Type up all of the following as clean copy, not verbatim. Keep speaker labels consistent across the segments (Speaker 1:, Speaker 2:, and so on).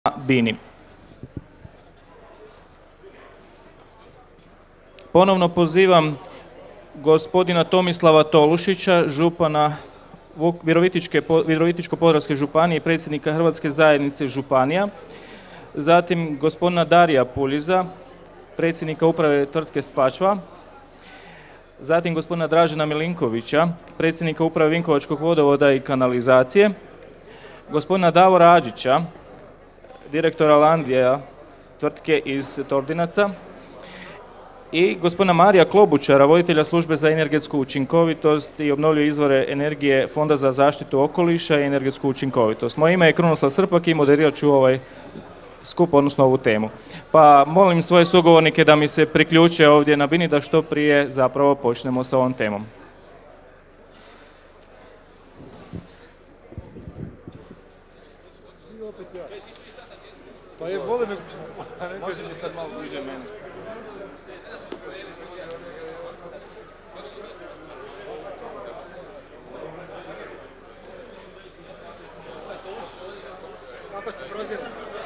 Speaker 1: Bini. Ponovno pozivam gospodina Tomislava Tolušića, župana Virovitičko-podravske županije i predsjednika Hrvatske zajednice županija, zatim gospodina Darija Puljiza, predsjednika uprave tvrtke Spačva, zatim gospodina Dražena Milinkovića, predsjednika uprave Vinkovačkog vodovoda i kanalizacije, gospodina Davora Adžića, direktora Landija tvrtke iz Tordinaca i gospodina Marija Klobučara, voditelja službe za energetsku učinkovitost i obnovljive izvore energije Fonda za zaštitu okoliša i energetsku učinkovitost. Moje ime je Krunoslav Srpak i moderirat ću ovaj skup, odnosno ovu temu. Pa molim svoje sugovornike da mi se priključe ovdje na bini da što prije zapravo počnemo sa ovom temom.
Speaker 2: Pa je, vole me...
Speaker 1: Može li sad malo bliže mene?
Speaker 2: Kako se prozira?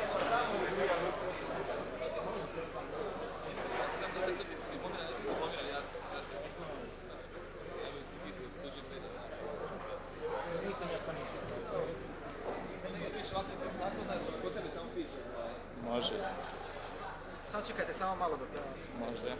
Speaker 1: Može.
Speaker 2: Sad čekajte samo malo dok ja...
Speaker 1: Može.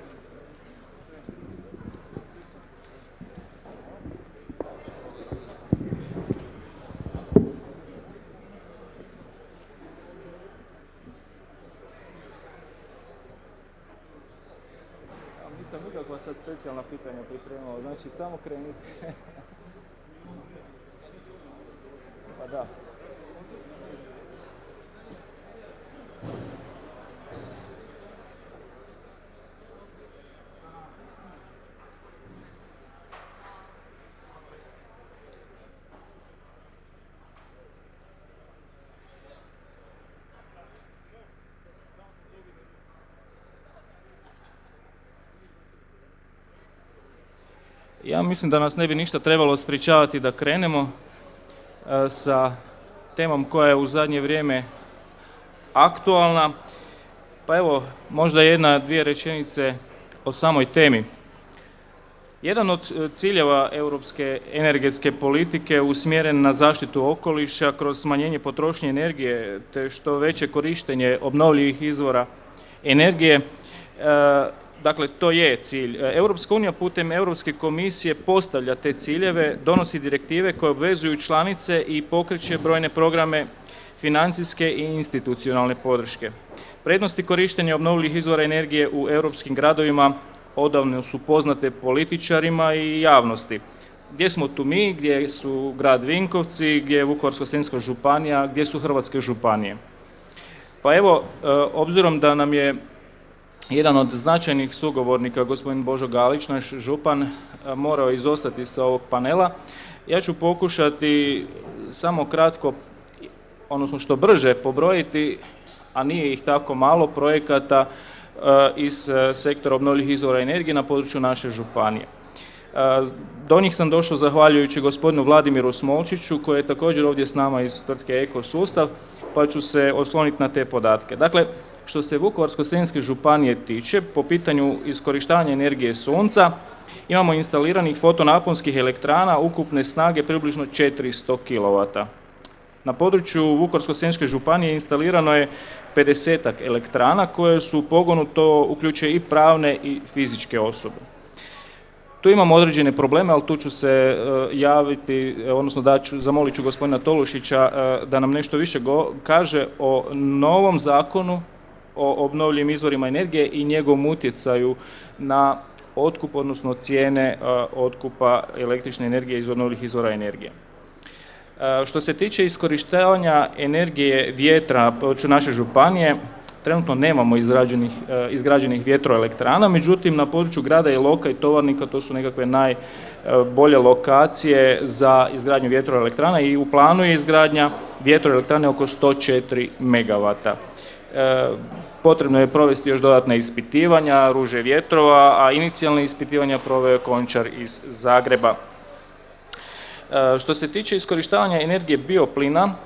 Speaker 1: Nisam nikakva sad specijalna pitanja pripremala, znači samo krenite. Pa da. Ja mislim da nas ne bi ništa trebalo sprječavati da krenemo sa temom koja je u zadnje vrijeme aktualna. Pa evo, možda jedna, dvije rečenice o samoj temi. Jedan od ciljeva europske energetske politike usmjeren na zaštitu okoliša kroz smanjenje potrošnje energije te što veće korištenje obnovljivih izvora energije. Dakle, to je cilj. Europska unija putem Europske komisije postavlja te ciljeve, donosi direktive koje obvezuju članice i pokreće brojne programe financijske i institucionalne podrške. Prednosti korištenja obnovljivih izvora energije u europskim gradovima odavno su poznate političarima i javnosti. Gdje smo tu mi, gdje su grad Vinkovci, gdje je Vukovarsko-srijemska županija, gdje su hrvatske županije. Pa evo, obzirom da nam je jedan od značajnih sugovornika, gospodin Božo Galić, naš župan, morao izostati sa ovog panela, ja ću pokušati samo kratko, odnosno što brže pobrojiti, a nije ih tako malo, projekata iz sektora obnovljivih izvora energije na području naše županije. Do njih sam došao zahvaljujući gospodinu Vladimiru Smolčiću, koji je također ovdje s nama iz tvrtke Eko Sustav, pa ću se osloniti na te podatke. Dakle, što se Vukovarsko-srijemske županije tiče, po pitanju iskorištavanja energije sunca, imamo instaliranih fotonaponskih elektrana ukupne snage približno 400 kW. Na području Vukovarsko-srijemske županije instalirano je 50-ak elektrana koje su u pogonu, to uključuje i pravne i fizičke osobe. Tu imamo određene probleme, ali tu ću se javiti, odnosno zamolit ću gospodina Tolušića da nam nešto više kaže o novom zakonu o obnovljivim izvorima energije i njegovom utjecaju na otkup, odnosno cijene otkupa električne energije iz obnovljivih izvora energije. Što se tiče iskorištavanja energije vjetra na području naše županije, trenutno nemamo izgrađenih vjetroelektrana, međutim na području grada Iloka i Tovarnika to su nekakve najbolje lokacije za izgradnju vjetroelektrana i u planu je izgradnja vjetroelektrane oko 104 MW. Potrebno je provesti još dodatna ispitivanja, ruže vjetrova, a inicijalne ispitivanja proveo je Končar iz Zagreba. Što se tiče iskorištavanja energije bioplina,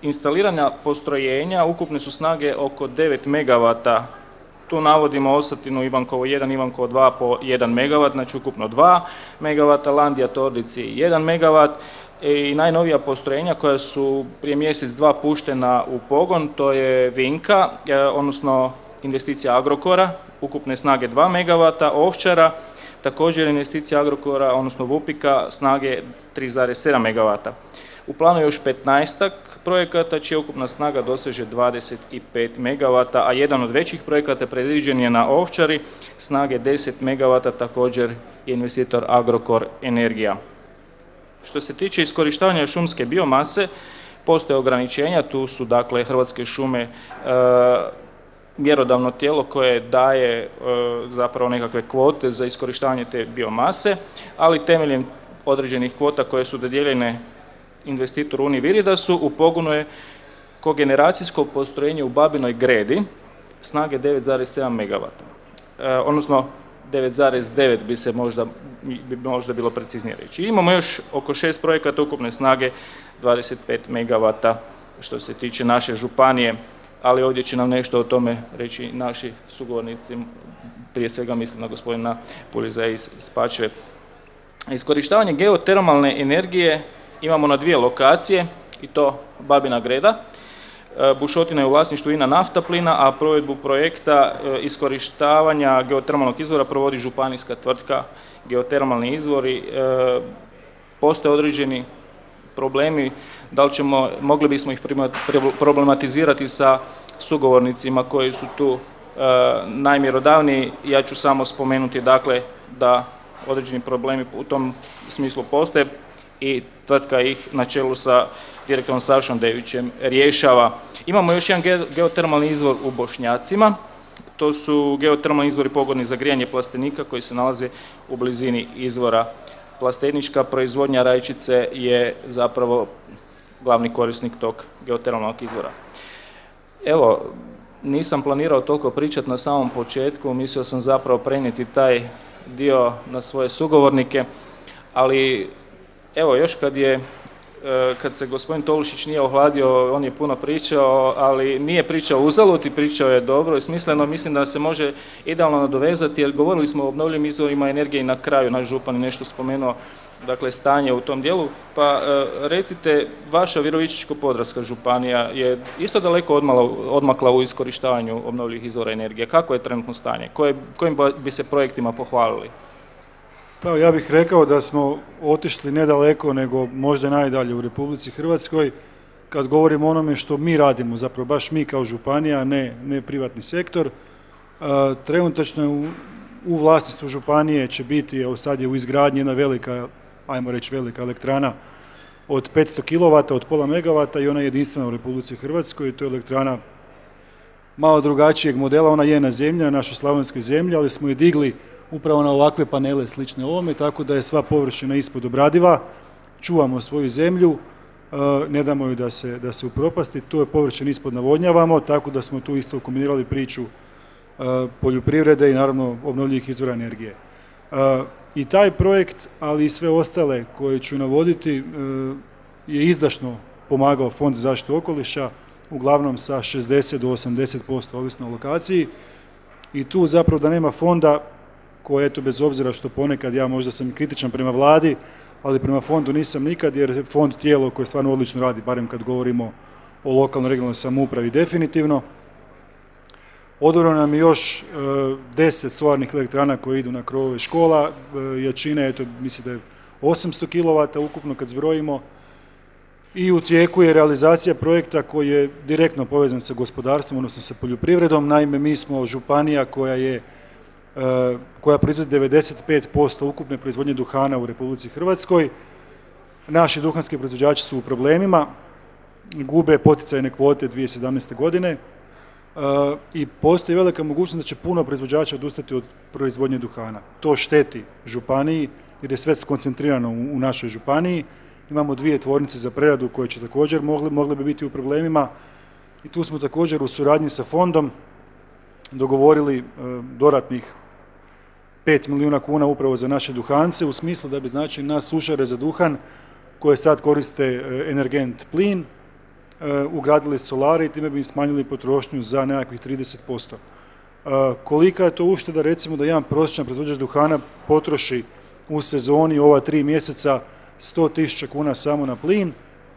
Speaker 1: instalirana postrojenja ukupne su snage oko 9 MW. Tu navodimo Osatinu, Ivankovo 1, Ivankovo 2 po 1 MW, znači ukupno 2 MW, Landija Tordici 1 MW i najnovija postrojenja koja su prije mjesec, dva puštena u pogon, to je Vinka, odnosno investicija Agrokora, ukupne snage 2 MW, Ovčara, također investicija Agrokora, odnosno Vupika, snage 3,7 MW. U planu je još 15 projekata, čija ukupna snaga doseže 25 MW, a jedan od većih projekata predviđen je na Ovčari, snage 10 MW, također je investitor Agrokor Energija. Što se tiče iskorištavanja šumske biomase, postoje ograničenja, tu su dakle Hrvatske šume mjerodavno tijelo koje daje zapravo nekakve kvote za iskorištavanje te biomase, ali temeljem određenih kvota koje su dodijeljene investitoru Univiridasu u pogonu je kogeneracijsko postrojenje u Babinoj Gredi snage 9,7 MW, odnosno 9,9 bi se možda bilo preciznije reći. Imamo još oko 6 projekata ukupne snage 25 MW što se tiče naše županije, ali ovdje će nam nešto o tome reći naši sugovornici, prije svega mislim na gospodina Puliza iz Spačve. Iskorištavanje geotermalne energije imamo na 2 lokacije, i to Babina Greda. Bušotina je u vlasništvu INA Naftaplina, a provedbu projekta iskorištavanja geotermalnog izvora provodi županijska tvrtka Geotermalni izvori. Postoje određeni problemi, mogli bismo ih problematizirati sa sugovornicima koji su tu najmjerodavniji. Ja ću samo spomenuti dakle da određeni problemi u tom smislu postoje i tvrtka ih na čelu sa direktorom Sašom Devićem rješava. Imamo još jedan geotermalni izvor u Bošnjacima, to su geotermalni izvori pogodni za grijanje plastenika koji se nalaze u blizini izvora. Plastenička proizvodnja rajčice je zapravo glavni korisnik tog geotermalnog izvora. Evo, nisam planirao toliko pričati na samom početku, mislio sam zapravo prenijeti taj dio na svoje sugovornike, ali evo još kad se gospodin Tolušić nije ohladio, on je puno pričao, ali nije pričao uzalud i pričao je dobro i smisleno, mislim da se može idealno nadovezati jer govorili smo o obnovljivim izvorima energije i na kraju naš župan je nešto spomenuo, dakle stanje u tom dijelu, pa recite, vaša Virovitičko-podravska županija je isto daleko odmakla u iskorištavanju obnovljivih izvora energije. Kako je trenutno stanje? Kojim bi se projektima pohvalili?
Speaker 2: Pa ja bih rekao da smo otišli nedaleko, nego možda najdalje u Republici Hrvatskoj, kad govorimo o onome što mi radimo, zapravo baš mi kao županija, a ne privatni sektor. Trenutačno u vlasništvu županije će biti, evo sad je u izgradnji jedna velika, ajmo reći velika elektrana od 500 kW, od pola megavata i ona je jedinstvena u Republici Hrvatskoj. To je elektrana malo drugačijeg modela, ona je na zemlji, na našoj slavonskoj zemlji, ali smo je digli upravo na ovakve panele slične ovome, tako da je sva površina ispod obradiva, čuvamo svoju zemlju, ne damo ju da se upropasti, tu je površina ispod navodnjavamo, tako da smo tu isto kombinirali priču poljoprivrede i naravno obnovljivih izvora energije. I taj projekt, ali i sve ostale koje ću navoditi, je izdašno pomagao Fond za zaštitu okoliša, uglavnom sa 60 do 80%, ovisno o lokaciji. I tu zapravo da nema fonda, koje, eto, bez obzira što ponekad ja možda sam kritičan prema vladi, ali prema fondu nisam nikad, jer je fond tijelo koje stvarno odlično radi, barem kad govorimo o lokalnoj regionalnoj samoupravi definitivno. Odobreno nam je još 10 solarnih elektrana koje idu na krovove škola, jačine, eto, mislim da je 800 kW ukupno kad zbrojimo. I u tijeku je realizacija projekta koji je direktno povezan sa gospodarstvom, odnosno sa poljoprivredom. Naime, mi smo županija koja proizvodi 95% ukupne proizvodnje duhana u Republici Hrvatskoj. Naši duhanski proizvođači su u problemima, gube poticajne kvote 2017. godine i postoji velika mogućnost da će puno proizvođača odustati od proizvodnje duhana. To šteti županiji jer je sve skoncentrirano u našoj županiji. Imamo 2 tvornice za preradu koje će također mogle bi biti u problemima i tu smo također u suradnji sa fondom dogovorili dodatnih 5 milijuna kuna upravo za naše duhance, u smislu da bi znači na sušare za duhan koje sad koriste energent plin, ugradili solare i time bi smanjili potrošnju za nekakvih 30%. Kolika je to ušteda, recimo da jedan prosječan proizvođač duhana potroši u sezoni ova 3 mjeseca 100.000 kuna samo na plin,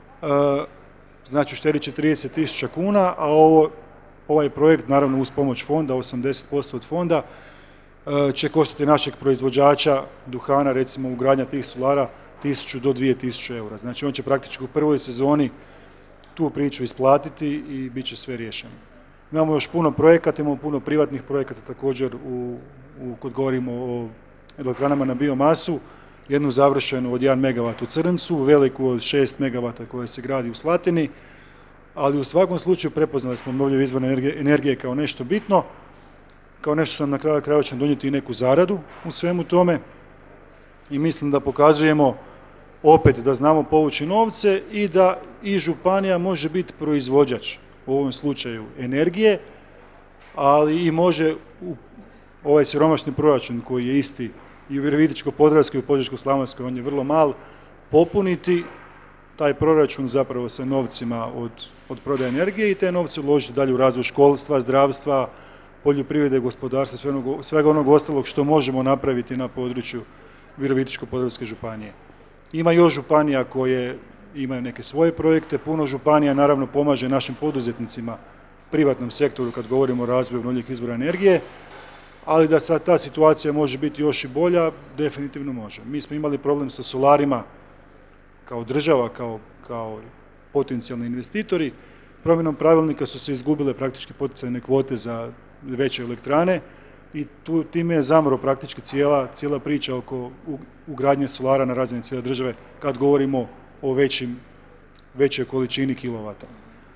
Speaker 2: znači uštedit će 30.000 kuna, a ovaj projekt, naravno uz pomoć fonda, 80% od fonda, će koštati našeg proizvođača duhana, recimo ugradnja tih solara, 1.000 do 2.000 eura. Znači on će praktički u prvoj sezoni tu priču isplatiti i bit će sve riješeno. Imamo još puno projekata, imamo puno privatnih projekata također kad govorimo o elektranama na biomasu, jednu završenu od 1 MW u Crncu, veliku od 6 MW koja se gradi u Slatini, ali u svakom slučaju prepoznali smo obnovljive izvore energije kao nešto bitno, kao nešto što nam na kraju krajeva će donijeti i neku zaradu u svemu tome i mislim da pokazujemo opet da znamo povući novce i da i županija može biti proizvođač u ovom slučaju energije, ali i može ovaj siromašni proračun koji je isti i u Virovitičko-podravskoj i u Požeško-slavonskoj, on je vrlo mal, popuniti taj proračun zapravo sa novcima od prodaje energije i te novce uložiti dalje u razvoj školstva, zdravstva, poljoprivrede, gospodarstva, svega onog ostalog što možemo napraviti na području Virovitičko-podravske županije. Ima još županija koje imaju neke svoje projekte, puno županija naravno pomaže našim poduzetnicima, privatnom sektoru kad govorimo o razvoju obnovljivih izvora energije, ali da sad ta situacija može biti još i bolja, definitivno može. Mi smo imali problem sa solarima kao država, kao potencijalni investitori. Promjenom pravilnika su se izgubile praktički poticajne kvote za veće elektrane i time je zamro praktički cijela priča oko ugradnje solara na razini cijele države kad govorimo o većoj količini kilovata.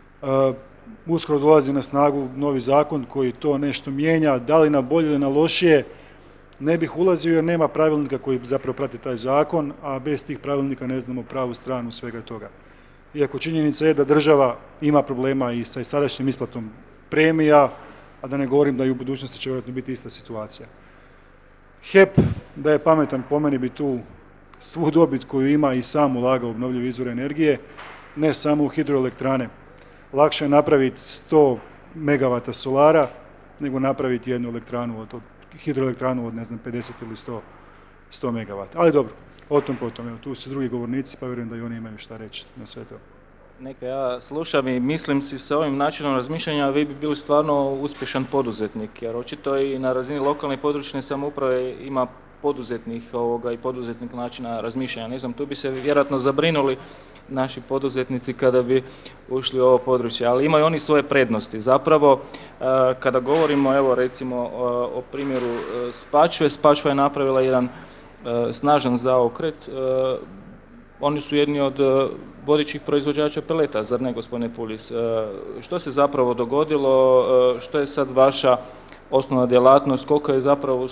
Speaker 2: Uskoro dolazi na snagu novi zakon koji to nešto mijenja, da li na bolje ili na lošije, ne bih ulazio jer nema pravilnika koji zapravo prati taj zakon, a bez tih pravilnika ne znamo pravu stranu svega toga. Iako činjenica je da država ima problema i sa sadašnjim isplatom premija, a da ne govorim da i u budućnosti će vjerojatno biti ista situacija. HEP, da je pametan, po meni bi tu svu dobit koju ima i sam ulagao u obnovljive izvore energije, ne samo u hidroelektrane. Lakše je napraviti 100 MW solara nego napraviti jednu elektranu hidroelektranu od 50 ili 100 MW. Ali dobro, o tom potom. Evo, tu su drugi govornici pa vjerujem da i oni imaju šta reći na sve to.
Speaker 1: Neka ja slušam i mislim si sa ovim načinom razmišljanja vi bi bili stvarno uspješan poduzetnik, jer očito i na razini lokalne i područne samouprave ima poduzetnih i poduzetnik načina razmišljanja. Ne znam, tu bi se vjerojatno zabrinuli naši poduzetnici kada bi ušli u ovo područje, ali imaju oni svoje prednosti. Zapravo, kada govorimo, evo recimo o primjeru Spačve, Spačva je napravila jedan snažan zaokret. Oni su jedni od vodećih proizvođača peleta, zar ne, gospodine Pulis? Što se zapravo dogodilo, što je sad vaša osnovna djelatnost, koliko je zapravo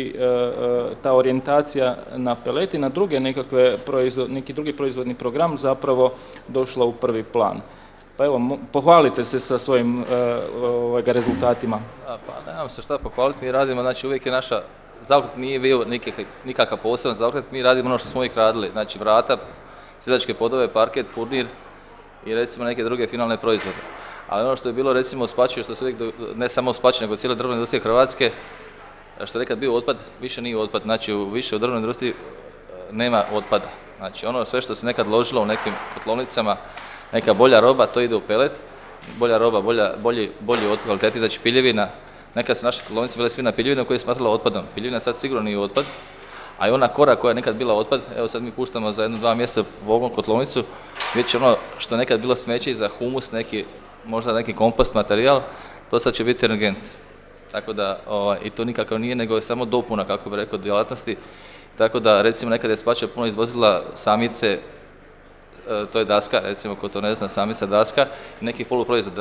Speaker 1: ta orijentacija na peleti, na druge neki drugi proizvodni program zapravo došla u prvi plan? Pa evo, pohvalite se sa svojim rezultatima.
Speaker 3: Pa nemam se šta pohvaliti, mi radimo, znači uvijek je naša zaokret nije bio nikakav poseban zaokret, mi radimo ono što smo uvijek radili, znači vrata, sjedačke podove, parket, furnir i recimo neke druge finalne proizvode. Ali ono što je bilo recimo u Spačvi, što se uvijek, ne samo u Spačvi, nego cijele drvne industrije Hrvatske, što je nekad bio otpad, više nije otpad, znači više u drvnoj industriji nema otpada. Znači ono sve što se nekad ložilo u nekim kotlovnicama, neka bolja roba, to ide u pelet, bolja roba, bolji otpad kvaliteti, znači piljevina. Nekad su naše kotlovnice bile svi na piljevinu koje je smatrala otpadom. Piljevina sad sigurno nije otpad, a i ona kora koja je nekad bila otpad, evo sad mi puštamo za 1-2 mjeseca pogon kotlovnicu, vidjet će ono što je nekad bilo smeće za humus, možda neki kompost materijal, to sad će biti energent. Tako da, i to nikako nije, nego je samo dopuna, kako bi rekao, djelatnosti. Tako da, recimo, nekad je Spačva puno izvozila samice, to je daska, recimo, ko to ne zna, samica daska i nekih poluproizvoda.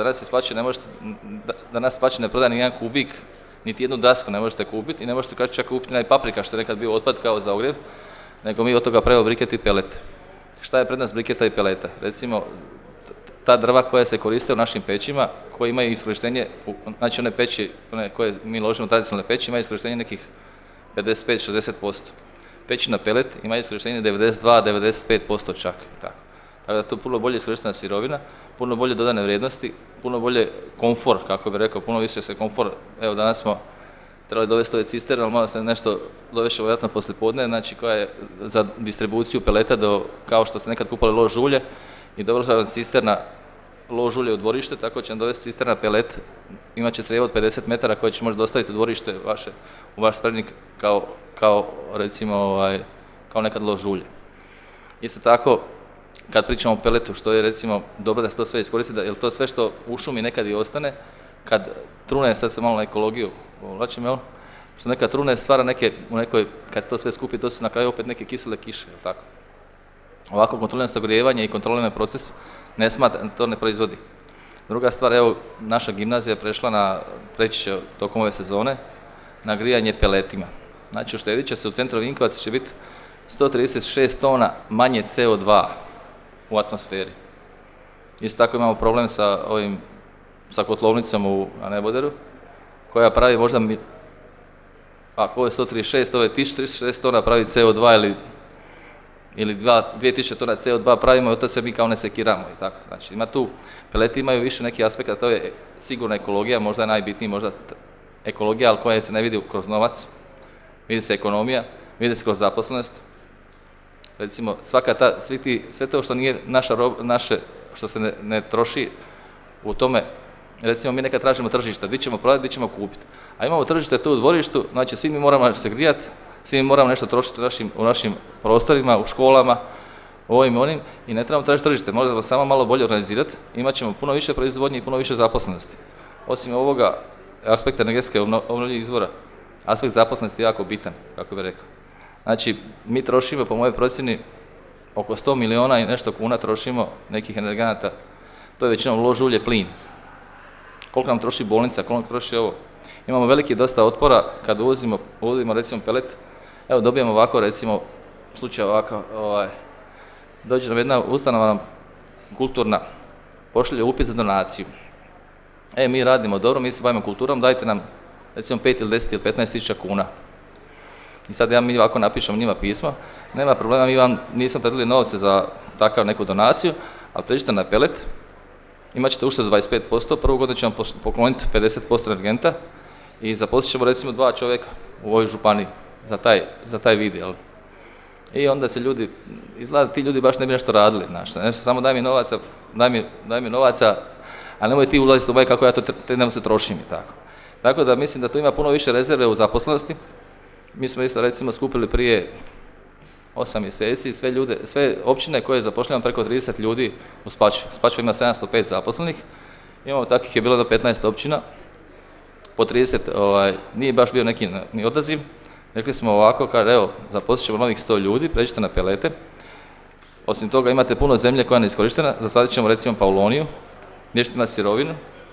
Speaker 3: Danas Spačva ne prodaje ni jedan kubik, niti jednu dasku ne možete kupiti i ne možete čak kupiti paprika, što je nekad bio otpad kao za ogrjev, nego mi od toga pravimo briket i pelet. Šta je prednost briketa i peleta? Recimo, ta drva koja se koriste u našim pećima, koje imaju iskorištenje, znači one peći koje mi ložimo tradicionalne peći, imaju iskorištenje nekih 55-60%. Peći na pelet imaju iskorištenje 92-95% čak. Tako da je to puno bolje iskorištena sirovina, puno bolje dodane vrijednosti, puno bolje komfor, kako bi rekao, puno više se komfor. Evo danas smo trebali dovesti ove cisterne, ali malo se nešto dovešao vjerojatno poslije podne, znači koja je za distribuciju peleta do, kao što ste nekad kupali lož ulje i dobro za cisterna lož ulje u dvorište, tako će nam dovesti cisterna pelet, imat će crijevo od 50 metara koje će možda dostaviti u dvorište vaše, u vaš spremnik kao recimo kao nekad lož ulje. Isto tako, kad pričamo o peletu, što je recimo dobro da se to sve iskoristi, jer to sve što u šumi nekad i ostane, kad trune, sad se malo na ekologiju vlačim, jel? Što nekad trune stvara neke, u nekoj, kad se to sve skupi, to su na kraju opet neke kisele kiše, jel tako? Ovako kontrolirano sagrijevanje i kontrolirani proces to ne proizvodi. Druga stvar, evo, naša gimnazija je prešla preći će tokom ove sezone na grijanje peletima. Znači, uštedit će se u centru Vinkovaca će biti 136 tona manje CO2 u atmosferi. Isto tako imamo problem sa kotlovnicom u Neboderu, koja pravi možda, ako ovo je 136, ovo je 1360 tona pravi CO2 ili 2000 tona CO2 pravimo i od toga se mi kao ne sekiramo i tako. Znači, peleti imaju više neki aspekt, a to je sigurna ekologija, možda je najbitniji, možda ekologija, ali koja se ne vidi kroz novac, vidi se ekonomija, vidi se kroz zaposlenost. Recimo, sve to što nije naše, što se ne troši u tome, recimo mi nekad tražimo tržište, gdje ćemo prodati, gdje ćemo kupiti. A imamo tržište tu u dvorištu, znači svi mi moramo se grijati, svi mi moramo nešto trošiti u našim prostorima, u školama, ovim i onim, i ne trebamo tražiti tržište, možemo samo malo bolje organizirati, imat ćemo puno više proizvodnje i puno više zaposlenosti. Osim ovoga aspekta energetske obnovljivih izvora, aspekt zaposlenosti je jako bitan, kako bih rekao. Znači, mi trošimo, po mojoj procjeni, oko 100 miliona i nešto kuna trošimo nekih energenata, to je većinom lož ulje, plin. Koliko nam troši bolnica, koliko nam troši ovo. Imamo veliki dosta otpora kad uvozimo recimo pelet, evo dobijemo ovako recimo, slučaj ovako, dođe nam jedna ustanova kulturna, pošalje upit za donaciju. Mi radimo dobro, mi se bavimo kulturom, dajte nam recimo 5 ili 10 ili 15 tisuća kuna. I sad mi ovako napišemo njima pismo, nema problema, mi vam nismo predali novce za takav neku donaciju, ali pređite na pelet, imat ćete uštedu 25%, prvu godinu ćemo pokloniti 50% energenta i zaposlit ćemo recimo 2 čovjeka u ovoj županiji za taj vid, jel? I onda se izgleda ti ljudi baš ne bi nešto radili, nešto samo daj mi novaca, a nemoj ti ulaziti u ovaj kako ja to ne se trošim i tako. Tako da mislim da tu ima puno više rezerve u zaposlenosti. Mi smo isto recimo skupili prije 8 mjeseci sve općine koje zapošljavamo preko 30 ljudi u Spačvi. Spačva ima 705 zaposlenih, imamo takvih je bilo do 15 općina, po 30, nije baš bio neki ni odaziv. Rekli smo ovako, kaže evo, zaposlit ćemo novih 100 ljudi, pređite na pelete. Osim toga imate puno zemlje koja je neiskorištena, zasadit ćemo recimo Pauloniju, gdje ćete imati sirovinu,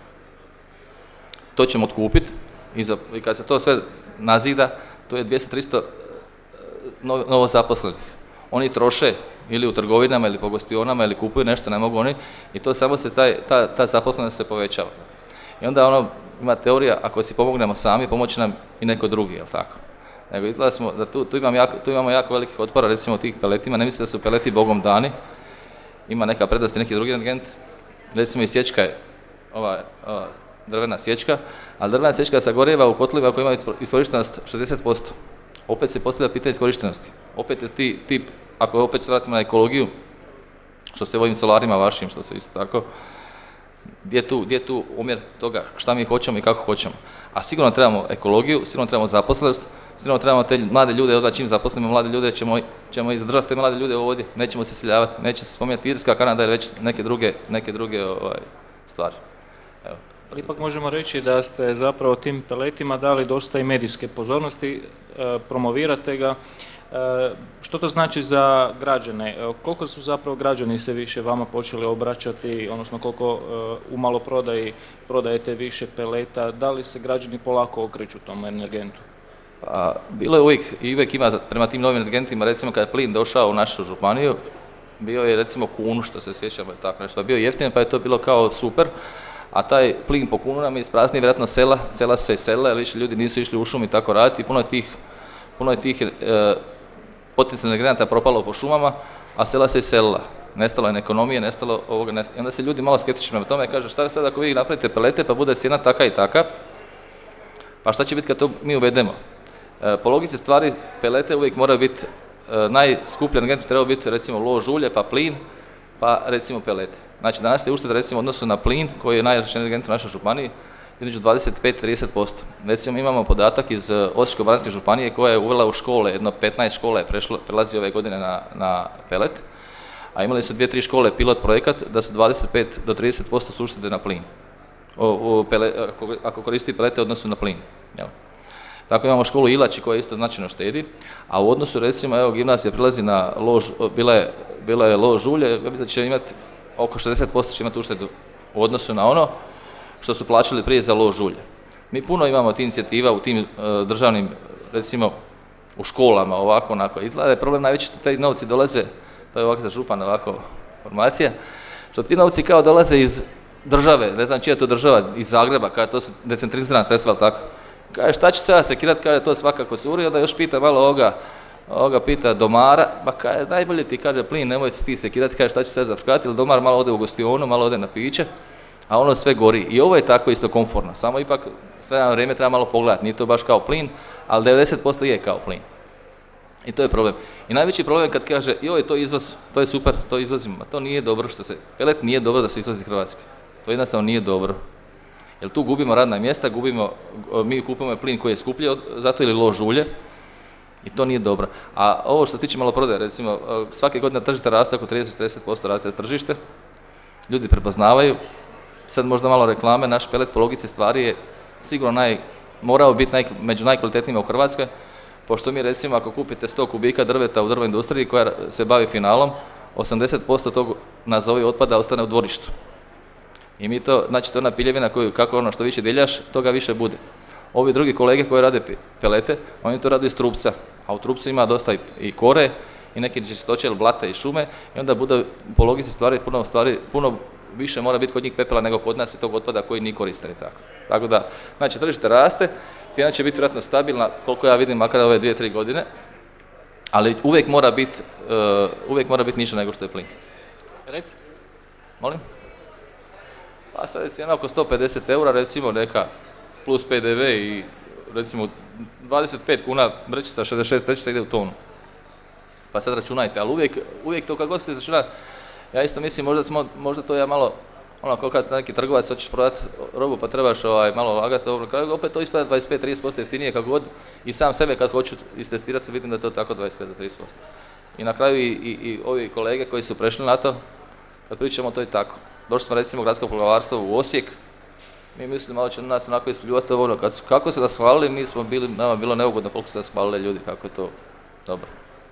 Speaker 3: to ćemo otkupiti i kad se to sve nazida, to je 200-300 novo zaposlenih. Oni troše ili u trgovinama ili po gostionama ili kupuju nešto, ne mogu oni, i to samo se ta zaposlenost se povećava. I onda ima teorija, ako si pomognemo sami, pomoći nam i neko drugi, jel tako? Nego izgleda smo da tu imamo jako velikih otpora, recimo tih peletima, ne mislite da su peleti Bogom dani, ima neka prednost i neki drugi energent, recimo i sječka je drvena sječka, ali drvena sječka sagorjeva u kotlima koji imaju iskorištenost 60%. Opet se postavlja pitanje iskorištenosti. Opet je ako opet se vratimo na ekologiju, što se ovim solarima vašim, što se isto tako, gdje je tu omjer toga šta mi hoćemo i kako hoćemo. A sigurno trebamo ekologiju, sigurno trebamo zaposlenost, sigurno trebamo te mlade ljude, onda čim zaposlimo mlade ljude ćemo i zadržati te mlade ljude ovdje, nećemo se seljavati, neće se spominjati Irska, Kanada ili već neke druge stvari. Evo.
Speaker 1: Ali ipak možemo reći da ste zapravo tim peletima dali dosta i medijske pozornosti, promovirate ga. Što to znači za građane? Koliko su zapravo građani se više vama počeli obraćati, odnosno koliko u maloprodaji prodajete više peleta, da li se građani polako okreću tom energentu?
Speaker 3: Bilo je uvijek ima prema tim novim energentima, recimo kada je plin došao u našu županiju, bio je recimo kunu, što se sjećamo i tako nešto, bio je jeftin pa je to bilo kao super, a taj plin po kunu nam je ispraznio vjerojatno sela su se iselila, jer više ljudi nisu išli u šum i tako raditi i puno je tih potencijalnih energenata propalo po šumama, a sela se iselila. nestalo je ekonomije, nestalo ovoga, i onda se ljudi malo skeptični prema tome, kaže šta sad ako vi napravite pelete pa bude cijena taka i taka, pa šta će biti kad to mi uvedemo? Po logici stvari pelete uvijek moraju biti najskuplji energent, treba biti recimo lož ulje, pa plin, pa recimo pelete. Znači danas je ušteda recimo u odnosu na plin koji je najveći energent u našoj županiji između 25-30%. Recimo imamo podatak iz Osječko-baranjske županije koja je uvela u škole, jedno 15 škola je prelazi ove godine na pelet, a imali su 2-3 škole pilot projekat da su 25-30% su uštede na plin. Ako koristi pelete u odnosu na plin. Jel? Tako imamo školu Ilači koja isto značajno štedi, a u odnosu recimo evo gimnazija prilazi na lož, bila je lož ulje, ja mislim da će imati oko 60% će imati uštedu u odnosu na ono što su plaćali prije za lož ulje. Mi puno imamo tih inicijativa u tim državnim, recimo u školama ovako onako. Izgleda je problem najveći što te novci dolaze, to je ovako za župana ovako informacija, što ti novci kao dolaze iz države, ne znam čija je to država, iz Zagreba, kada to su decentralizirana sredstva, ali tako. Kaže, šta će se ja sekirat, kaže, to svakako curi, onda još pita malo ovoga pita domara, ba kaže, najbolje ti kaže plin, nemoj se ti sekirati, kaže, šta će se ja zafrkati, ili domar malo ode u gostionu, malo ode na piće, a ono sve gori. I ovo je tako isto komfortno, samo ipak sve na vrijeme treba malo pogledati, nije to baš kao plin, ali 90% je kao plin. I to je problem. I najveći problem kad kaže, joj, to izvoz, to je super, to izvozimo, a to nije dobro što se, pelet nije dobro da se izvozi iz Hrvatske. To jednostavno nije dobro. Jer tu gubimo radna mjesta, mi kupimo plin koji je skuplji zato ili lož ulje i to nije dobro. A ovo što se tiče maloprodaje, recimo, svake godine tržište raste oko 30-40% raste tržište, ljudi prepoznavaju, sad možda malo reklame, naš pelet po logici stvari je sigurno morao biti među najkvalitetnijima u Hrvatskoj, pošto mi recimo ako kupite 100 kubika drveta u drvnoj industriji koja se bavi finalom, 80% tog nazovi otpada ostane u dvorištu. I mi to, znači to je ona piljevina koju, kako ono što više diljaš, toga više bude. Ovi drugi kolege koji rade pelete, oni to rade iz trupca, a u trupcu ima dosta i kore, i neke čistoće ili blate i šume, i onda bude po logici stvari puno više mora biti kod njih pepela nego kod nas i tog otpada koji nije koristan i tako. Tako da, znači tržište raste, cijena će biti vjerojatno stabilna, koliko ja vidim, makar ove 2-3 godine, ali uvijek mora biti niža nego što je plin.
Speaker 1: Reci.
Speaker 3: Molim? Pa sad je cijena oko 150 eura, recimo neka plus PDV i recimo 25 kuna vrećica, 66 vrećica ide u tonu. Pa sad računajte, ali uvijek to kako god se računa, ja isto mislim možda to ja malo, ono kao kad neki trgovac hoćeš prodati robu pa trebaš malo lagati, opet to ispada 25-30% jeftinije kako god i sam sebe kad hoću istestirati vidim da je to tako 25-30%. I na kraju i ovi kolege koji su prešli na to, kad pričamo to je tako. Došli smo recimo u gradsko poglavarstvo u Osijek, mi mislimo malo će nas onako ispljuvati ovo, kako se nas hvalili, nama bilo neugodno koliko su nas hvalili ljudi, kako je to dobro.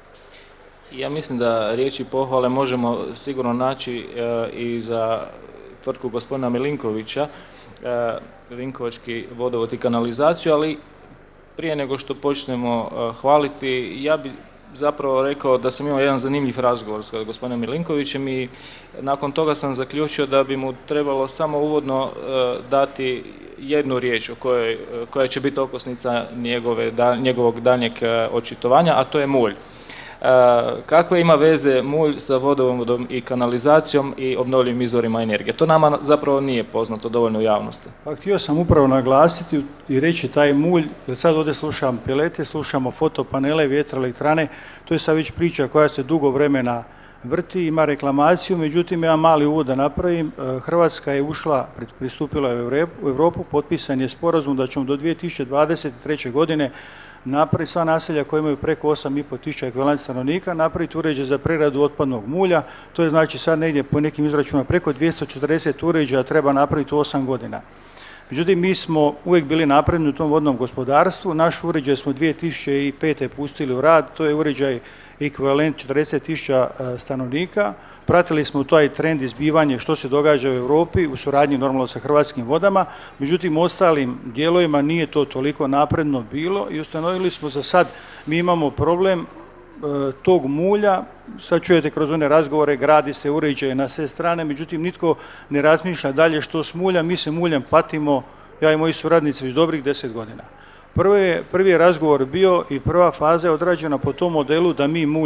Speaker 1: Ja mislim da riječi pohvale možemo sigurno naći i za tvrtku gospodina Milinkovića, Vinkovački vodovod i kanalizaciju, ali prije nego što počnemo hvaliti, ja bi zapravo rekao da sam imao jedan zanimljiv razgovor s gospodinom Milinkovićem i nakon toga sam zaključio da bi mu trebalo samo uvodno dati jednu riječ koja će biti okosnica njegovog daljnjeg očitovanja, a to je mulj. Kakve ima veze mulj sa vodovodom i kanalizacijom i obnovljivim izvorima energije? To nama zapravo nije poznato dovoljno u javnosti.
Speaker 2: Pa htio sam upravo naglasiti i reći taj mulj, jer sad ovdje slušam pelete, slušamo fotopanele, vjetroelektrane, to je sad već priča koja se dugo vremena vrti, ima reklamaciju, međutim ja mali uvod da napravim, Hrvatska je pristupila u Europu, potpisan je sporazum da ćemo do 2023. godine napraviti sva naselja koja imaju preko 8.500 ekvivalent stanovnika, napraviti uređaj za preradu otpadnog mulja, to je znači sad negdje po nekim izračunima preko 240 uređaja treba napraviti u 8 godina. Međutim, mi smo uvijek bili napredni u tom vodnom gospodarstvu, naš uređaj smo 2005. pustili u rad, to je uređaj ekvivalent 40.000 stanovnika. Pratili smo taj trend izbivanja što se događa u Europi u suradnji normalno sa Hrvatskim vodama, međutim u ostalim dijelovima nije to toliko napredno bilo i ustanovili smo za sad, mi imamo problem tog mulja, sad čujete kroz one razgovore, gradi se uređaje na sve strane, međutim nitko ne razmišlja dalje što s mulja, mi se muljem patimo, ja i moji suradnici već dobrih 10 godina. Prvi je razgovor bio i prva faza je odrađena po tom modelu da mi mulj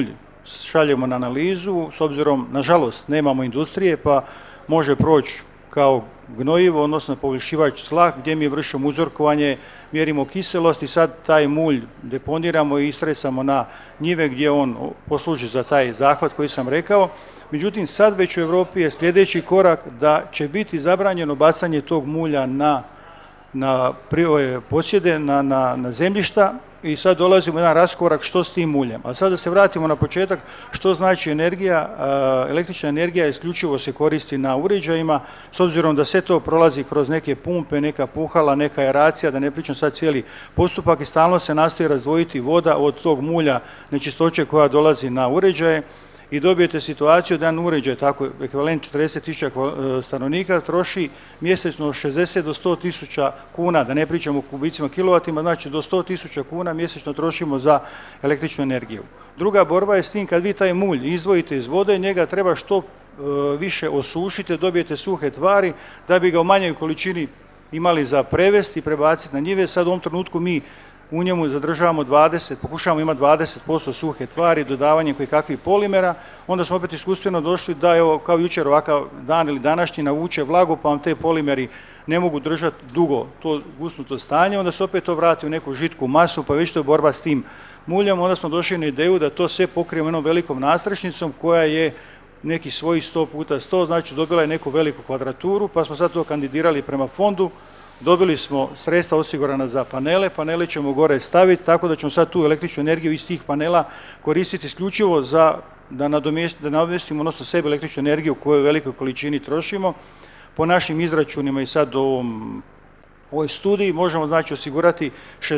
Speaker 4: šaljemo na analizu, s obzirom, nažalost, nemamo industrije, pa može proći kao gnojivo, odnosno poboljšivač tla, gdje mi vršimo uzorkovanje, mjerimo kiselost i sad taj mulj deponiramo i istresamo na njive gdje on posluži za taj zahvat koji sam rekao. Međutim, sad već u Europi je sljedeći korak da će biti zabranjeno bacanje tog mulja na posjede, na zemljišta i sad dolazimo na jedan raskorak što s tim muljem. A sad da se vratimo na početak, što znači energija. Električna energija isključivo se koristi na uređajima, s obzirom da sve to prolazi kroz neke pumpe, neka puhala, neka aeracija, da ne pričam sad cijeli postupak i stalno se nastoji razdvojiti voda od tog mulja nečistoće koja dolazi na uređaje. I dobijete situaciju da jedan uređaj, tako ekvivalent 40.000 stanovnika, troši mjesečno 60 do 100.000 kuna, da ne pričamo o kubicima kilovatima, znači do 100.000 kuna mjesečno trošimo za električnu energiju. Druga borba je s tim kad vi taj mulj izdvojite iz vode, njega treba što više osušiti, dobijete suhe tvari da bi ga u manjoj količini imali za prevesti i prebaciti na njive. Sad u ovom trenutku mi u njemu zadržavamo pokušavamo imati 20% suhe tvari, dodavanjem koji kakvih polimera, onda smo opet iskustveno došli da evo kao jučer ovakav dan ili današnji navuče vlagu pa vam te polimeri ne mogu držati dugo to gusnuto stanje, onda se opet to vrati u neku žitku masu pa već to je borba s tim muljem, onda smo došli na ideju da to sve pokrijemo jednom velikom nastrešnicom koja je neki svojih 100 puta 100, znači dobila je neku veliku kvadraturu pa smo sad to kandidirali prema fondu. Dobili smo sredstva osigurana za panele ćemo gore staviti, tako da ćemo sad tu električnu energiju iz tih panela koristiti isključivo da nadomjestimo odnosno sebi električnu energiju koju u velikoj količini trošimo. Po našim izračunima i sad ovoj studiji možemo znači osigurati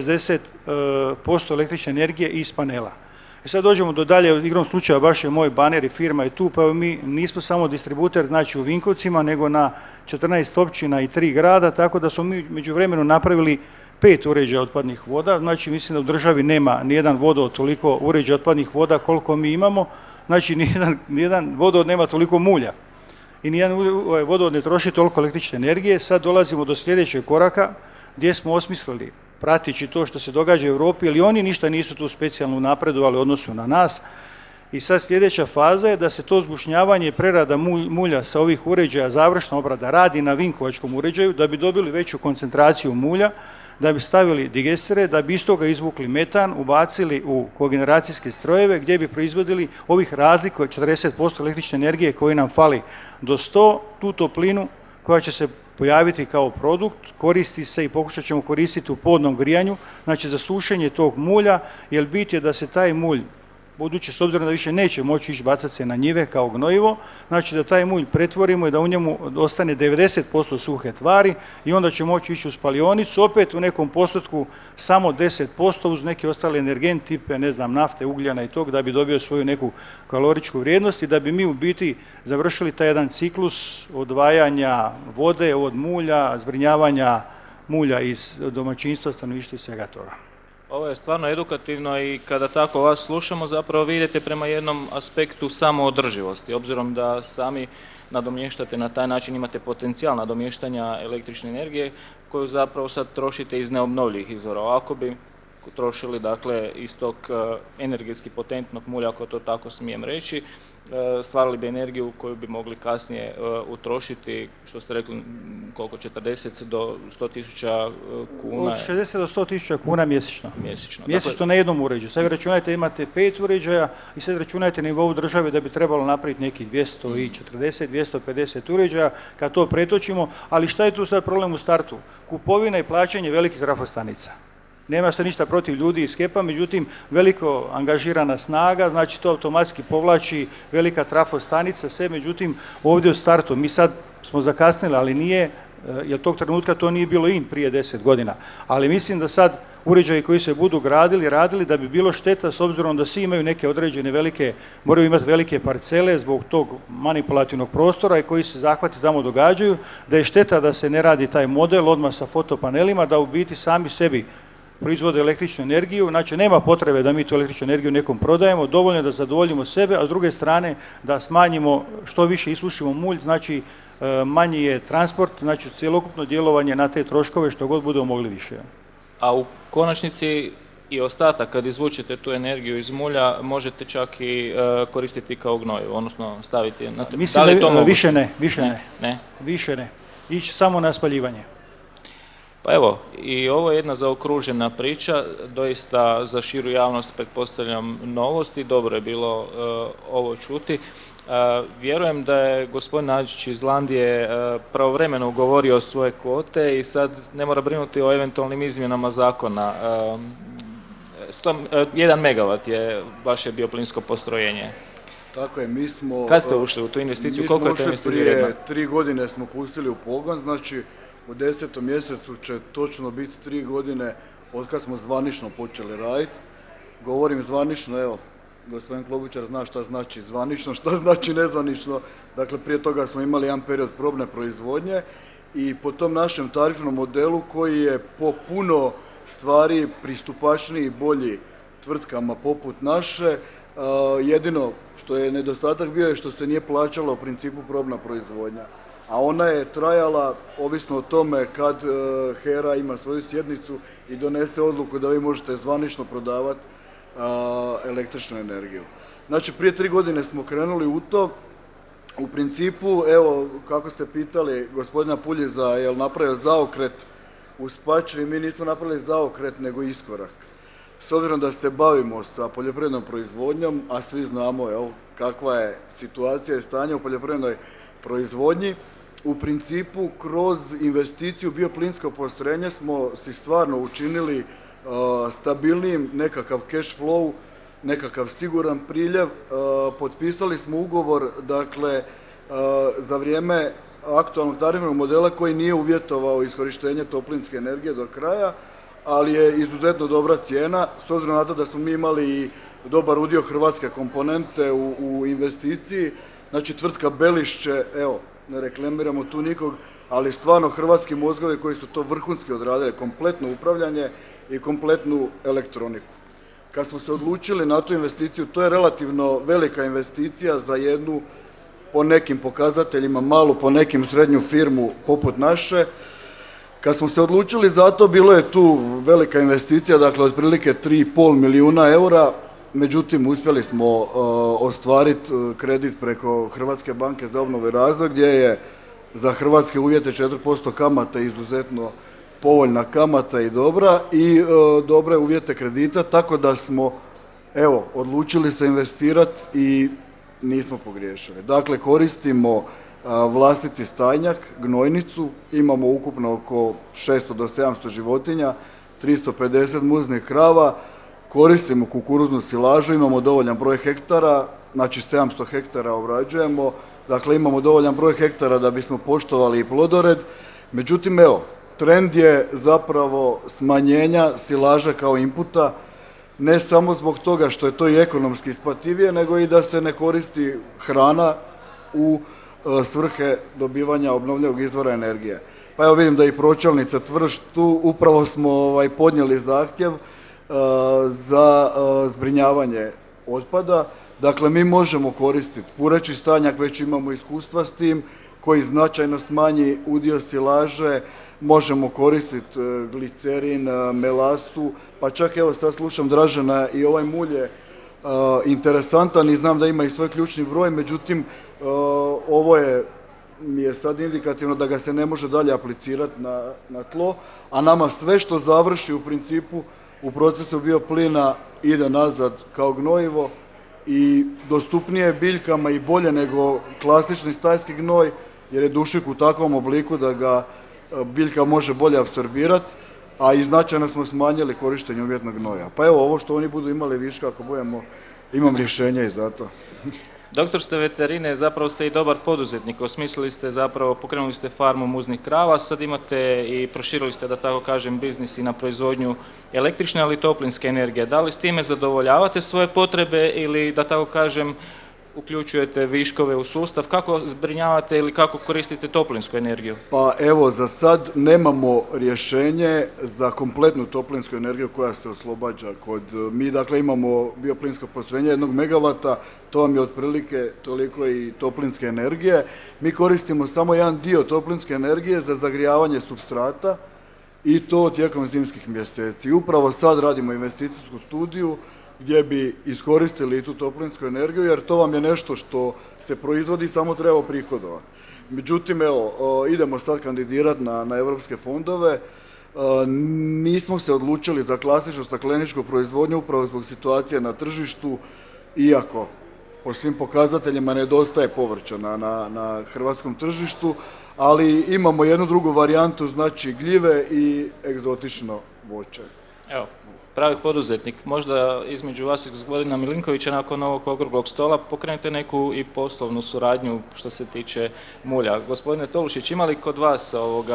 Speaker 4: 60% električne energije iz panela. I sad dođemo do dalje, igrom slučaja baš je moj baner i firma je tu, pa mi nismo samo distributer znači u Vinkovcima, nego na 14 općina i 3 grada, tako da smo mi međuvremenu napravili 5 uređaja otpadnih voda, znači mislim da u državi nema nijedan vodovod toliko uređaja otpadnih voda koliko mi imamo, znači nijedan vodovod nema toliko mulja i nijedan vodovod ne troši toliko električne energije. Sad dolazimo do sljedećeg koraka gdje smo osmislili, pratići to što se događa u Europi, jer oni ništa nisu tu specijalno napredovali u odnosu na nas. I sad sljedeća faza je da se to zgušnjavanje i prerada mulja sa ovih uređaja, završna obrada, radi na vinkovačkom uređaju da bi dobili veću koncentraciju mulja, da bi stavili digestere, da bi iz toga izvukli metan, ubacili u kogeneracijske strojeve gdje bi proizvodili ovih razlika od 40% električne energije koji nam fali do 100, tu toplinu koja će se pojaviti kao produkt, koristi se i pokušat ćemo koristiti u podnom grijanju, znači za sušenje tog mulja, jer bit je da se taj mulj, budući s obzirom da više neće moći ići bacati se na njive kao gnojivo, znači da taj mulj pretvorimo i da u njemu ostane 90% suhe tvari i onda će moći ići u spalionicu, opet u nekom postotku samo 10% uz neki ostali energent tipe, ne znam, nafte, ugljana i tog, da bi dobio svoju neku kaloričku vrijednost i da bi mi u biti završili taj jedan ciklus odvajanja vode od mulja, zbrinjavanja mulja iz domaćinstva, stanovništva i svega toga.
Speaker 1: Ovo je stvarno edukativno i kada tako vas slušamo zapravo vi idete prema jednom aspektu samoodrživosti, obzirom da sami nadomještate na taj način, imate potencijal nadomještanja električne energije koju zapravo sad trošite iz neobnovljivih izvora. Ako bi trošili dakle iz tog energetski potentnog mulja, ako to tako smijem reći, stvarali bi energiju koju bi mogli kasnije utrošiti, što ste rekli, koliko, 40 do 100.000 kuna?
Speaker 4: Od 60 do 100.000 kuna mjesečno.
Speaker 1: Mjesečno
Speaker 4: Dakle, na jednom uređaju. Sad računajte, imate 5 uređaja i sad računajte na nivou države da bi trebalo napraviti nekih 240, 250 uređaja kad to pretočimo, ali šta je tu sad problem u startu? Kupovina i plaćanje velikih trafostanica. Nema se ništa protiv ljudi iz HEP-a, međutim veliko angažirana snaga, znači to automatski povlači velika trafostanica, sve, međutim ovdje u startu, mi sad smo zakasnili, ali nije, jer tog trenutka to nije bilo in prije 10 godina, ali mislim da sad uređaji koji se budu radili da bi bilo šteta s obzirom da svi imaju neke određene velike, moraju imati velike parcele zbog tog manipulativnog prostora i koji se zahvati tamo događaju, da je šteta da se ne radi taj model odmah sa fotopanelima, da u biti sami sebi proizvode električnu energiju, znači nema potrebe da mi tu električnu energiju nekom prodajemo, dovoljno je da zadovoljimo sebe, a s druge strane da smanjimo što više isušimo mulj, znači manji je transport, znači cjelokupno djelovanje na te troškove što god budemo mogli više.
Speaker 1: A u konačnici i ostatak, kad izvučete tu energiju iz mulja, možete čak i koristiti kao gnojivo, odnosno staviti na
Speaker 4: Mislim
Speaker 1: da li to moguće?
Speaker 4: Više ne. Ići samo na spaljivanje.
Speaker 1: Pa evo, i ovo je jedna zaokružena priča, doista za širu javnost pretpostavljam novosti, dobro je bilo ovo čuti. Vjerujem da je gospodin Adžić iz Landije pravovremeno ugovorio svoje kvote i sad ne mora brinuti o eventualnim izmjenama zakona. 1 megavat je vaše bioplinsko postrojenje.
Speaker 5: Tako je, mi smo...
Speaker 1: Kad ste ušli u tu investiciju? Koliko je to investiciju vrijedno?
Speaker 5: Prije 3 godine smo pustili u pogon, znači u 10. mjesecu će točno biti 3 godine od kad smo zvanično počeli raditi. Govorim zvanično, evo, gospodin Klobučar zna šta znači zvanično, šta znači nezvanično. Dakle, prije toga smo imali jedan period probne proizvodnje i po tom našem tarifnom modelu koji je po puno stvari pristupačniji i bolji tvrtkama poput naše, jedino što je nedostatak bio je što se nije plaćalo u principu probna proizvodnja. A ona je trajala ovisno o tome kad HERA ima svoju sjednicu i donese odluku da vi možete zvanično prodavati električnu energiju. Znači prije 3 godine smo krenuli u to. U principu, evo kako ste pitali gospodina Puljiza je li napravio zaokret u Spačvi, mi nismo napravili zaokret nego iskorak. S obzirom da se bavimo sa poljoprivrednom proizvodnjom, a svi znamo kakva je situacija i stanje u poljoprivrednoj proizvodnji, u principu kroz investiciju bioplinsko postrojenje smo si stvarno učinili stabilnijim nekakav cash flow, nekakav siguran priljev. Potpisali smo ugovor, dakle, za vrijeme aktualnog tarifnog modela koji nije uvjetovao iskorištenje toplinske energije do kraja, ali je izuzetno dobra cijena, s obzirom na to da smo mi imali i dobar udio hrvatske komponente u investiciji. Znači tvrtka Belišće, evo, ne reklamiramo tu nikog, ali stvarno hrvatski mozgovi koji su to vrhunski odradili, kompletno upravljanje i kompletnu elektroniku. Kad smo se odlučili na tu investiciju, to je relativno velika investicija za jednu, po nekim pokazateljima, malu, po nekim srednju firmu poput naše. Kad smo se odlučili za to, bilo je tu velika investicija, dakle otprilike 3,5 milijuna eura, međutim uspjeli smo ostvariti kredit preko Hrvatske banke za obnovu i razvoj gdje je za hrvatske uvjete 4% kamata izuzetno povoljna kamata i dobra i dobre uvjete kredita, tako da smo odlučili se investirati i nismo pogriješili. Dakle, koristimo vlastiti stajnjak, gnojnicu, imamo ukupno oko 600 do 700 životinja, 350 muznih krava, koristimo kukuruznu silažu, imamo dovoljan broj hektara, znači 700 hektara obrađujemo, dakle imamo dovoljan broj hektara da bismo poštovali i plodored. Međutim, trend je zapravo smanjenja silaže kao inputa, ne samo zbog toga što je to i ekonomski isplativije, nego i da se ne koristi hrana u svrhe dobivanja obnovljivog izvora energije. Pa evo vidim da i pročelnica Tvrš tu, upravo smo podnijeli zahtjev za zbrinjavanje otpada. Dakle, mi možemo koristiti pureći stajnjak, već imamo iskustva s tim, koji značajno smanji udio silaže, možemo koristiti glicerin, melastu, pa čak evo sad slušam Dražena i ovaj mulj je interesantan i znam da ima i svoj ključni broj, međutim ovo mi je sad indikativno da ga se ne može dalje aplicirati na tlo, a nama sve što završi u principu u procesu bioplina ide nazad kao gnojivo i dostupnije je biljkama i bolje nego klasični stajski gnoj, jer je dušik u takvom obliku da ga biljka može bolje apsorbirati, a i značajno smo smanjili korištenje umjetnog gnoja. Pa evo, ovo što oni budu imali viška, ako budemo, imam rješenje i za to.
Speaker 1: Doktor ste veterine, zapravo ste i dobar poduzetnik, osmislili ste zapravo, pokrenuli ste farmu muznih krava, sad imate i proširili ste, da tako kažem, biznis i na proizvodnju električne, ali i toplinske energije. Da li s time zadovoljavate svoje potrebe ili, da tako kažem, uključujete viškove u sustav? Kako zbrinjavate ili kako koristite toplinsku energiju?
Speaker 5: Pa evo, za sad nemamo rješenje za kompletnu toplinsku energiju koja se oslobađa. Mi dakle imamo bioplinsko postrojenje 1 megavata, to vam je otprilike toliko i toplinske energije. Mi koristimo samo jedan dio toplinske energije za zagrijavanje supstrata i to tijekom zimskih mjeseci. Upravo sad radimo investicijsku studiju gdje bi iskoristili tu toplinsku energiju, jer to vam je nešto što se proizvodi, samo treba prihodovati. Međutim, evo, idemo sad kandidirati na europske fondove. Nismo se odlučili za klasičnu stakleničku proizvodnju upravo zbog situacije na tržištu, iako po svim pokazateljima nedostaje povrća na hrvatskom tržištu, ali imamo jednu drugu varijantu, znači gljive i egzotično voće.
Speaker 1: Evo, pravi poduzetnik, možda između vas i gospodina Milinkovića nakon ovog okruglog stola pokrenete neku i poslovnu suradnju što se tiče mulja. Gospodine Tolušić, ima li kod vas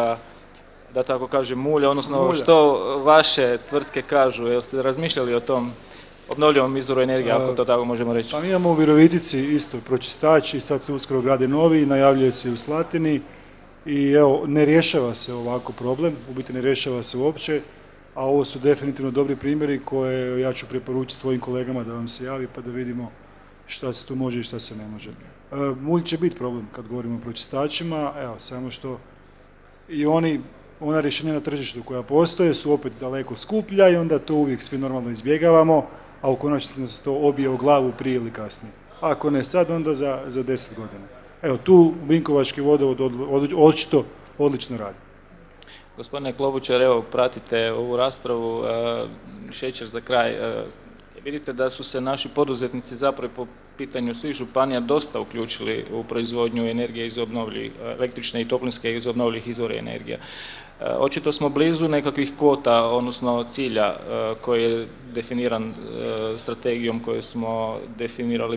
Speaker 1: da tako kažem, mulja, odnosno što vaše tvrtke kažu, jeste razmišljali o tom obnovljivom izvoru energije, ako to tako možemo reći?
Speaker 2: Pa mi imamo u Virovitici isto pročistač i sad se uskoro grade novi, najavljuje se i u Slatini i evo, ne rješava se ovako problem, u biti ne rješava se uopće, a ovo su definitivno dobri primjeri koje ja ću preporučiti svojim kolegama da vam se javi pa da vidimo šta se tu može i šta se ne može. Mulj će biti problem kad govorimo o pročistačima, evo, samo što i ona rješenja na tržištu koja postoje su opet daleko skuplja i onda to uvijek svi normalno izbjegavamo, a u konačnici nas to obije u glavu prije ili kasnije. Ako ne sad, onda za 10 godina. Evo, tu Vinkovački vodovod očito odlično radi.
Speaker 1: Gospodine Klobučar, evo, pratite ovu raspravu, šećer za kraj. Vidite da su se naši poduzetnici zapravo po pitanju svih županija dosta uključili u proizvodnju energije iz obnovljivih, električne i toplinske iz obnovljivih izvora energije. Očito smo blizu nekakvih kvota, odnosno cilja koji je definiran strategijom koju smo definirali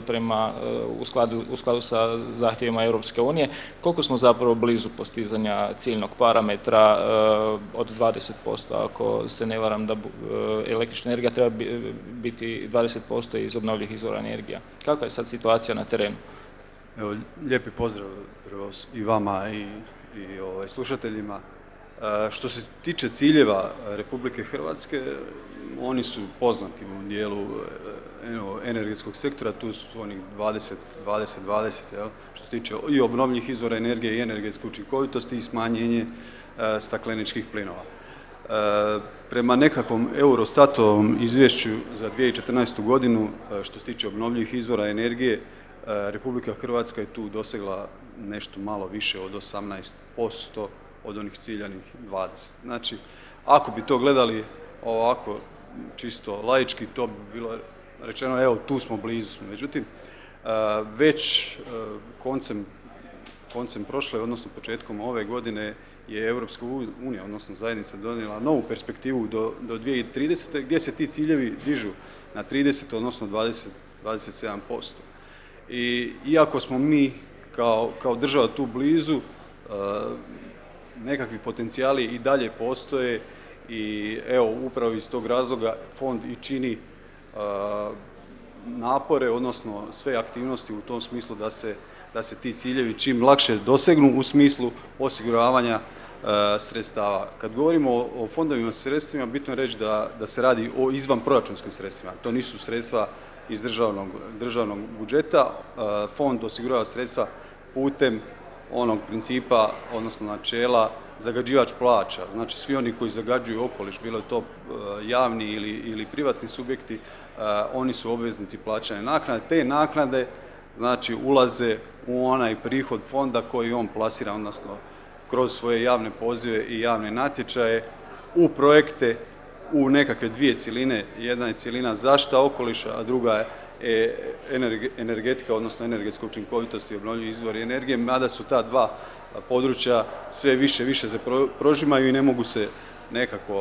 Speaker 1: u skladu sa zahtjevima Europske unije. Koliko smo zapravo blizu postizanja ciljnog parametra od 20%, ako se ne varam da električna energija treba biti 20% iz obnovljivih izvora energija. Kakva je sad situacija na terenu?
Speaker 6: Evo, lijepi pozdrav prvo i vama i slušateljima. Što se tiče ciljeva Republike Hrvatske, oni su poznati u dijelu energetskog sektora, tu su onih 20-20-20, što se tiče i obnovljivih izvora energije i energetske učinkovitosti i smanjenje stakleničkih plinova. Prema nekakvom Eurostatovom izvješću za 2014. godinu, što se tiče obnovljivih izvora energije, Republika Hrvatska je tu dosegla nešto malo više od 18% od onih ciljanih 20. Znači, ako bi to gledali ovako čisto laički, to bi bilo rečeno, evo, tu smo, blizu smo. Međutim, već koncem prošle, odnosno početkom ove godine, je Europska unija, odnosno zajednica, donijela novu perspektivu do 2030. gdje se ti ciljevi dižu na 30, odnosno 27%. I iako smo mi kao država tu blizu, nekakvi potencijali i dalje postoje i evo, upravo iz tog razloga fond i čini napore, odnosno sve aktivnosti u tom smislu da se ti ciljevi čim lakše dosegnu u smislu osiguravanja sredstava. Kad govorimo o fondovima sredstvima, bitno je reći da se radi o izvanproračunskim sredstvima. To nisu sredstva iz državnog budžeta. Fond osigurava sredstva putem onog principa, odnosno načela zagađivač plaća. Znači, svi oni koji zagađuju okoliš, bilo je to javni ili privatni subjekti, oni su obveznici plaćanja naknade. Te naknade, znači, ulaze u onaj prihod fonda koji on plasira, odnosno kroz svoje javne pozive i javne natječaje u projekte u nekakve dvije cjeline. Jedna je cjelina zaštita okoliša, a druga je energetika, odnosno energetska učinkovitost i obnovljivi izvori energije, mada su ta dva područja sve više se prožimaju i ne mogu se nekako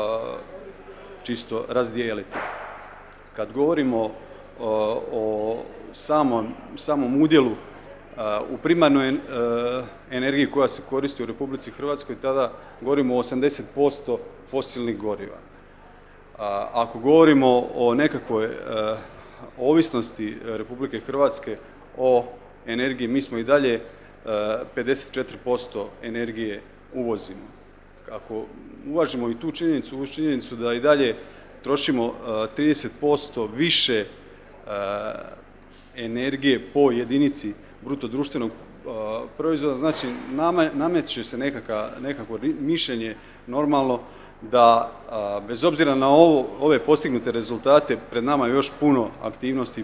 Speaker 6: čisto razdijeliti. Kad govorimo o samom udjelu u primarnoj energiji koja se koristi u Republici Hrvatskoj, tada govorimo o 80% fosilnih goriva. Ako govorimo o nekakvoj ovisnosti Republike Hrvatske o energiji, mi smo i dalje 54% energije uvozimo. Ako uvažimo i tu činjenicu, uz činjenicu da i dalje trošimo 30% više energije po jedinici bruto društvenog proizvoda, znači nameće se nekako mišljenje normalno da bez obzira na ove postignute rezultate pred nama je još puno aktivnosti i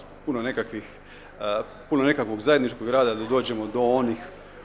Speaker 6: puno nekakvog zajedničkog rada da dođemo do onih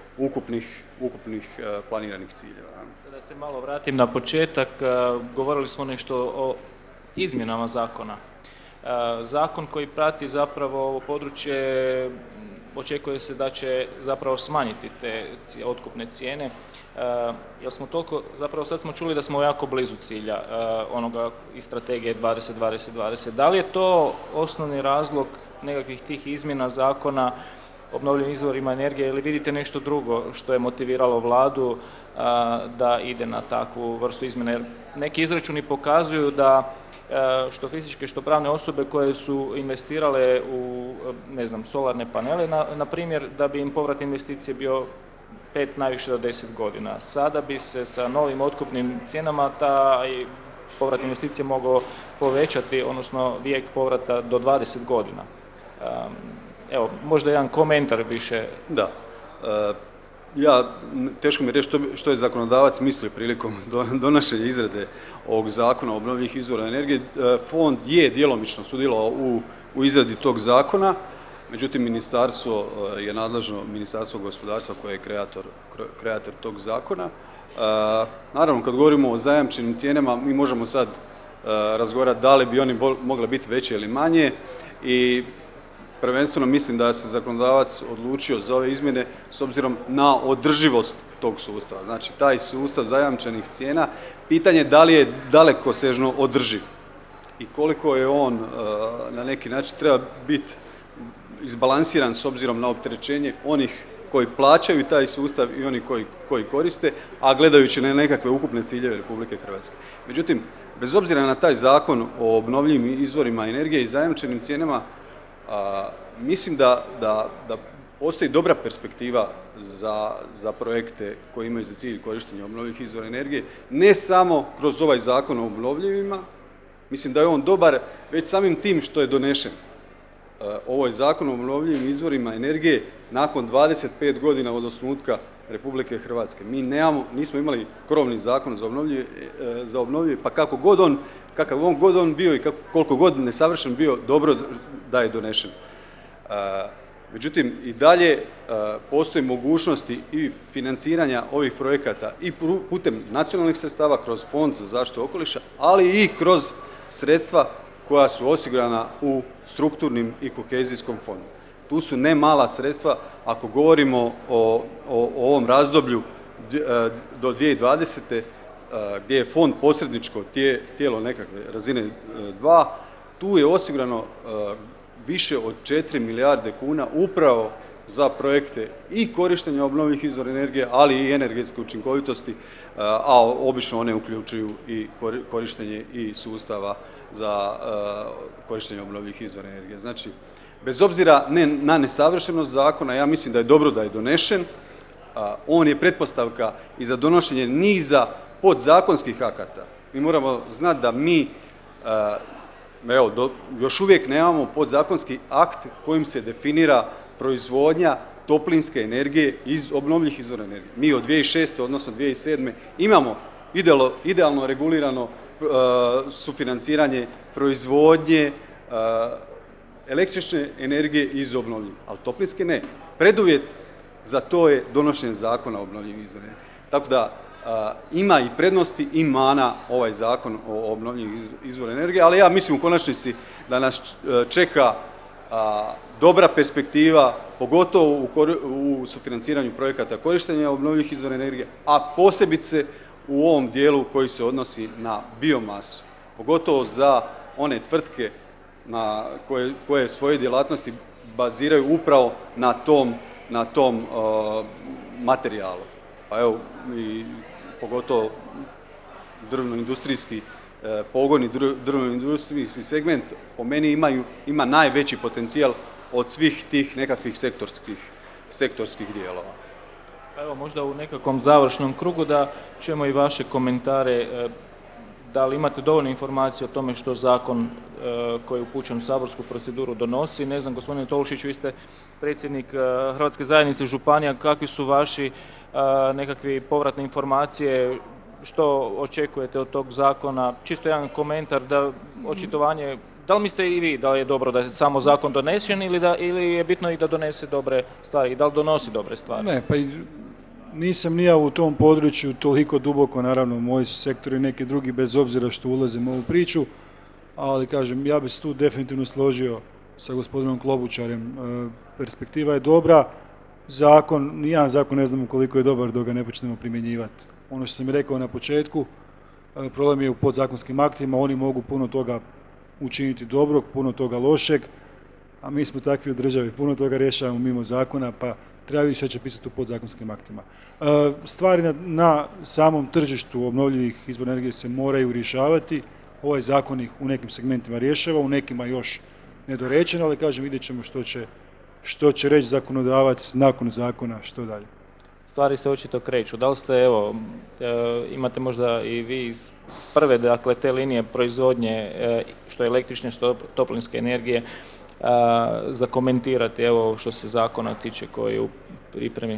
Speaker 6: ukupnih planiranih ciljeva.
Speaker 1: Sada se malo vratim na početak, govorili smo nešto o izmjenama zakona. Zakon koji prati zapravo ovo područje, očekuje se da će zapravo smanjiti te otkupne cijene, jer smo toliko, zapravo sad smo čuli da smo jako blizu cilja onoga iz strategije 20-20-20. Da li je to osnovni razlog nekakvih tih izmjena zakona obnovljivim izvorima energije ili vidite nešto drugo što je motiviralo vladu da ide na takvu vrstu izmjena? Jer neki izračuni pokazuju da što fizičke, što pravne osobe koje su investirale u, ne znam, solarne panele, na primjer, da bi im povrat investicije bio 5, najviše do 10 godina. Sada bi se sa novim otkupnim cijenama taj povrat investicije mogao povećati, odnosno vijek povrata do 20 godina. Evo, možda jedan komentar više.
Speaker 6: Da. Teško mi je reći što je zakonodavac mislio prilikom donošenja izrade ovog zakona o obnovljivih izvora energije. Fond je djelomično sudjelovao u izradi tog zakona, međutim ministarstvo je nadležno, Ministarstvo gospodarstva koje je kreator tog zakona. Naravno, kad govorimo o zajamčenim cijenama, mi možemo sad razgovarati da li bi oni mogle biti veće ili manje i prvenstveno mislim da se zakonodavac odlučio za ove izmjene s obzirom na održivost tog sustava. Znači, taj sustav zajamčenih cijena, pitanje da li je dalekosežno održiv i koliko je on na neki način treba biti izbalansiran s obzirom na opterećenje onih koji plaćaju taj sustav i oni koji koriste, a gledajući na nekakve ukupne ciljeve Republike Hrvatske. Međutim, bez obzira na taj zakon o obnovljivim izvorima energije i zajamčenim cijenama, mislim da postoji dobra perspektiva za projekte koji imaju za cilj korištenje obnovljivih izvora energije, ne samo kroz ovaj zakon o obnovljivima, mislim da je on dobar već samim tim što je donešen. Ovo je zakon o obnovljivim izvorima energije nakon 25 godina od osnutka Republike Hrvatske. Mi nismo imali krovni zakon za obnovljive, pa kakav on god on bio i koliko god nesavršen bio, dobro da je donešen. Međutim, i dalje postoji mogućnosti i financiranja ovih projekata i putem nacionalnih sredstava kroz Fond za zaštitu okoliša, ali i kroz sredstva koja su osigurana u strukturnim i kohezijskom fondu. Tu su ne mala sredstva ako govorimo o ovom razdoblju do 2020. Gdje je fond posredničko tijelo nekakve razine 2, tu je osigurano više od 4 milijarde kuna upravo za projekte i korištenja obnovljivih izvora energije, ali i energetske učinkovitosti, a obično one uključuju i korištenje i sustava za korištenje obnovljivih izvora energije. Znači, bez obzira na nesavršenost zakona, ja mislim da je dobro da je donešen. On je pretpostavka i za donošenje niza podzakonskih akata. Mi moramo znati da mi još uvijek nemamo podzakonski akt kojim se definira proizvodnja toplinske energije iz obnovljivih izvora energije. Mi od 2006. odnosno 2007. imamo idealno regulirano sufinanciranje proizvodnje električne energije iz obnovljivih, ali toplinske ne. Preduvjet za to je donošenje zakona o obnovljivim izvorima energije. Tako da ima i prednosti i mana ovaj zakon o obnovljivim izvorima energije, ali ja mislim u konačnici da nas čeka dobra perspektiva, pogotovo u sufinanciranju projekata korištenja obnovljivih izvora energije, a posebice u ovom dijelu koji se odnosi na biomasu, pogotovo za one tvrtke koje svoje djelatnosti baziraju upravo na tom materijalu. Pa evo, i pogotovo drvno-industrijski pogoni, drvno-industrijski segment po meni ima najveći potencijal od svih tih nekakvih sektorskih dijelova.
Speaker 1: Evo, možda u nekakvom završnom krugu da čujemo i vaše komentare. da li imate dovoljno informacije o tome što zakon koji je upućen u saborsku proceduru donosi. Ne znam, gospodine Tolušić, vi ste predsjednik Hrvatske zajednice županija, kakvi su vaši nekakvi povratne informacije, što očekujete od tog zakona? Čisto jedan komentar, očitovanje, da li mislite i vi da je dobro da je samo zakon donesen ili je bitno i da donese dobre stvari i da li donosi dobre stvari?
Speaker 2: Ne, pa nisam ni ja u tom području toliko duboko, naravno moji su sektori neki drugi, bez obzira što ulazim u ovu priču, ali kažem, ja bih se tu definitivno složio sa gospodinom Klobučarem. Perspektiva je dobra, nijedan zakon ne znamo koliko je dobar dok ga ne počnemo primjenjivati. Ono što sam i rekao na početku, problem je u podzakonskim aktima, oni mogu puno toga učiniti dobrog, puno toga lošeg, a mi smo takvi u državi, puno toga rješavamo mimo zakona, pa treba vidjeti što će pisati u podzakonskim aktima. Stvari na samom tržištu obnovljivih izvora energije se moraju rješavati, ovaj zakon ih u nekim segmentima rješava, u nekima još nedorečeno, ali kažem, vidjet ćemo što će reći zakonodavac nakon zakona, što dalje.
Speaker 1: Stvari se očito kreću. Da li ste, evo, imate možda i vi iz prve, dakle, te linije proizvodnje, što je električne, što toplinske energije, za komentirati, evo, što se zakona tiče koji je u pripremi?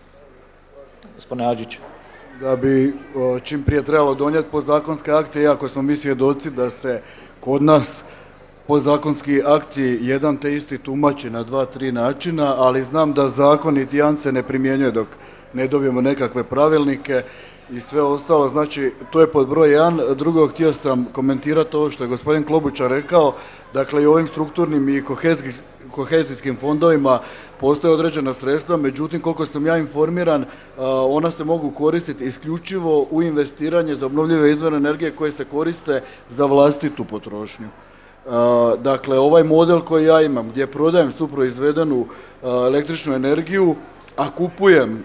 Speaker 1: Gospodine Adžić.
Speaker 5: Da bi čim prije trebalo donijeti podzakonske akte, iako smo mi svjedoci da se kod nas podzakonski akti jedan te isti tumači na 2-3 načina, ali znam da zakon niti jedan se ne primjenjuje dok ne dobijemo nekakve pravilnike i sve ostalo. Znači, to je pod broj 1. Drugo, htio sam komentirati ovo što je gospodin Klobučar rekao. Dakle, i ovim strukturnim i kohezijskim fondovima postoje određena sredstva, međutim, koliko sam ja informiran, ona se mogu koristiti isključivo u investiranje za obnovljive izvore energije koje se koriste za vlastitu potrošnju. Dakle, ovaj model koji ja imam, gdje prodajem suproizvedenu električnu energiju, a kupujem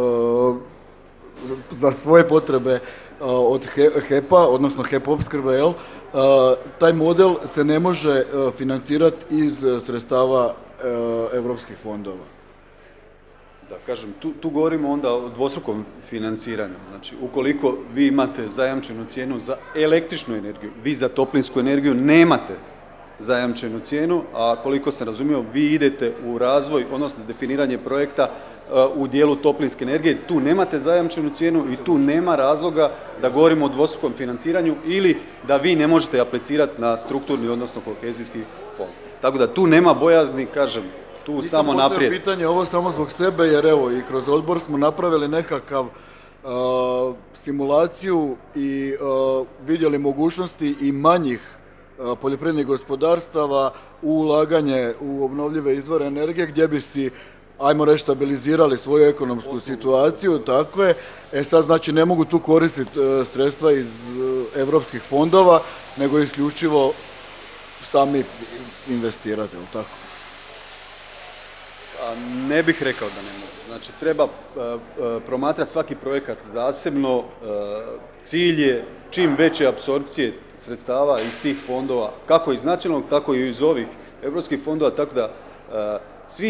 Speaker 5: za svoje potrebe od HEP-a, odnosno HEP opskrbe, taj model se ne može financirati iz sredstava europskih fondova.
Speaker 6: Da, kažem, tu govorimo onda o dvostrukom financiranju. Znači, ukoliko vi imate zajamčenu cijenu za električnu energiju, vi za toplinsku energiju nemate zajamčenu cijenu, a koliko sam razumio, vi idete u razvoj, odnosno definiranje projekta u dijelu toplinske energije, tu nemate zajamčenu cijenu i tu nema razloga da govorimo o dvostrukom financiranju ili da vi ne možete aplicirati na strukturni, odnosno kohezijski fond. Tako da tu nema bojazni, kažem, tu samo naprijed.
Speaker 5: Nisam postavio pitanje ovo samo zbog sebe, jer evo i kroz odbor smo napravili nekakav simulaciju i vidjeli mogućnosti i manjih poljoprivrednih gospodarstava u ulaganje u obnovljive izvore energije gdje bi si, ajmo reći, stabilizirali svoju ekonomsku situaciju, tako je. Sad znači ne mogu tu koristiti sredstva iz europskih fondova, nego isključivo sami investirati, ili tako?
Speaker 6: Ne bih rekao da ne mogu. Znači, treba promatrati svaki projekat zasebno. Cilj je čim veće apsorpcije sredstava iz tih fondova, kako iz nacionalnog, tako i iz ovih europskih fondova, tako da svi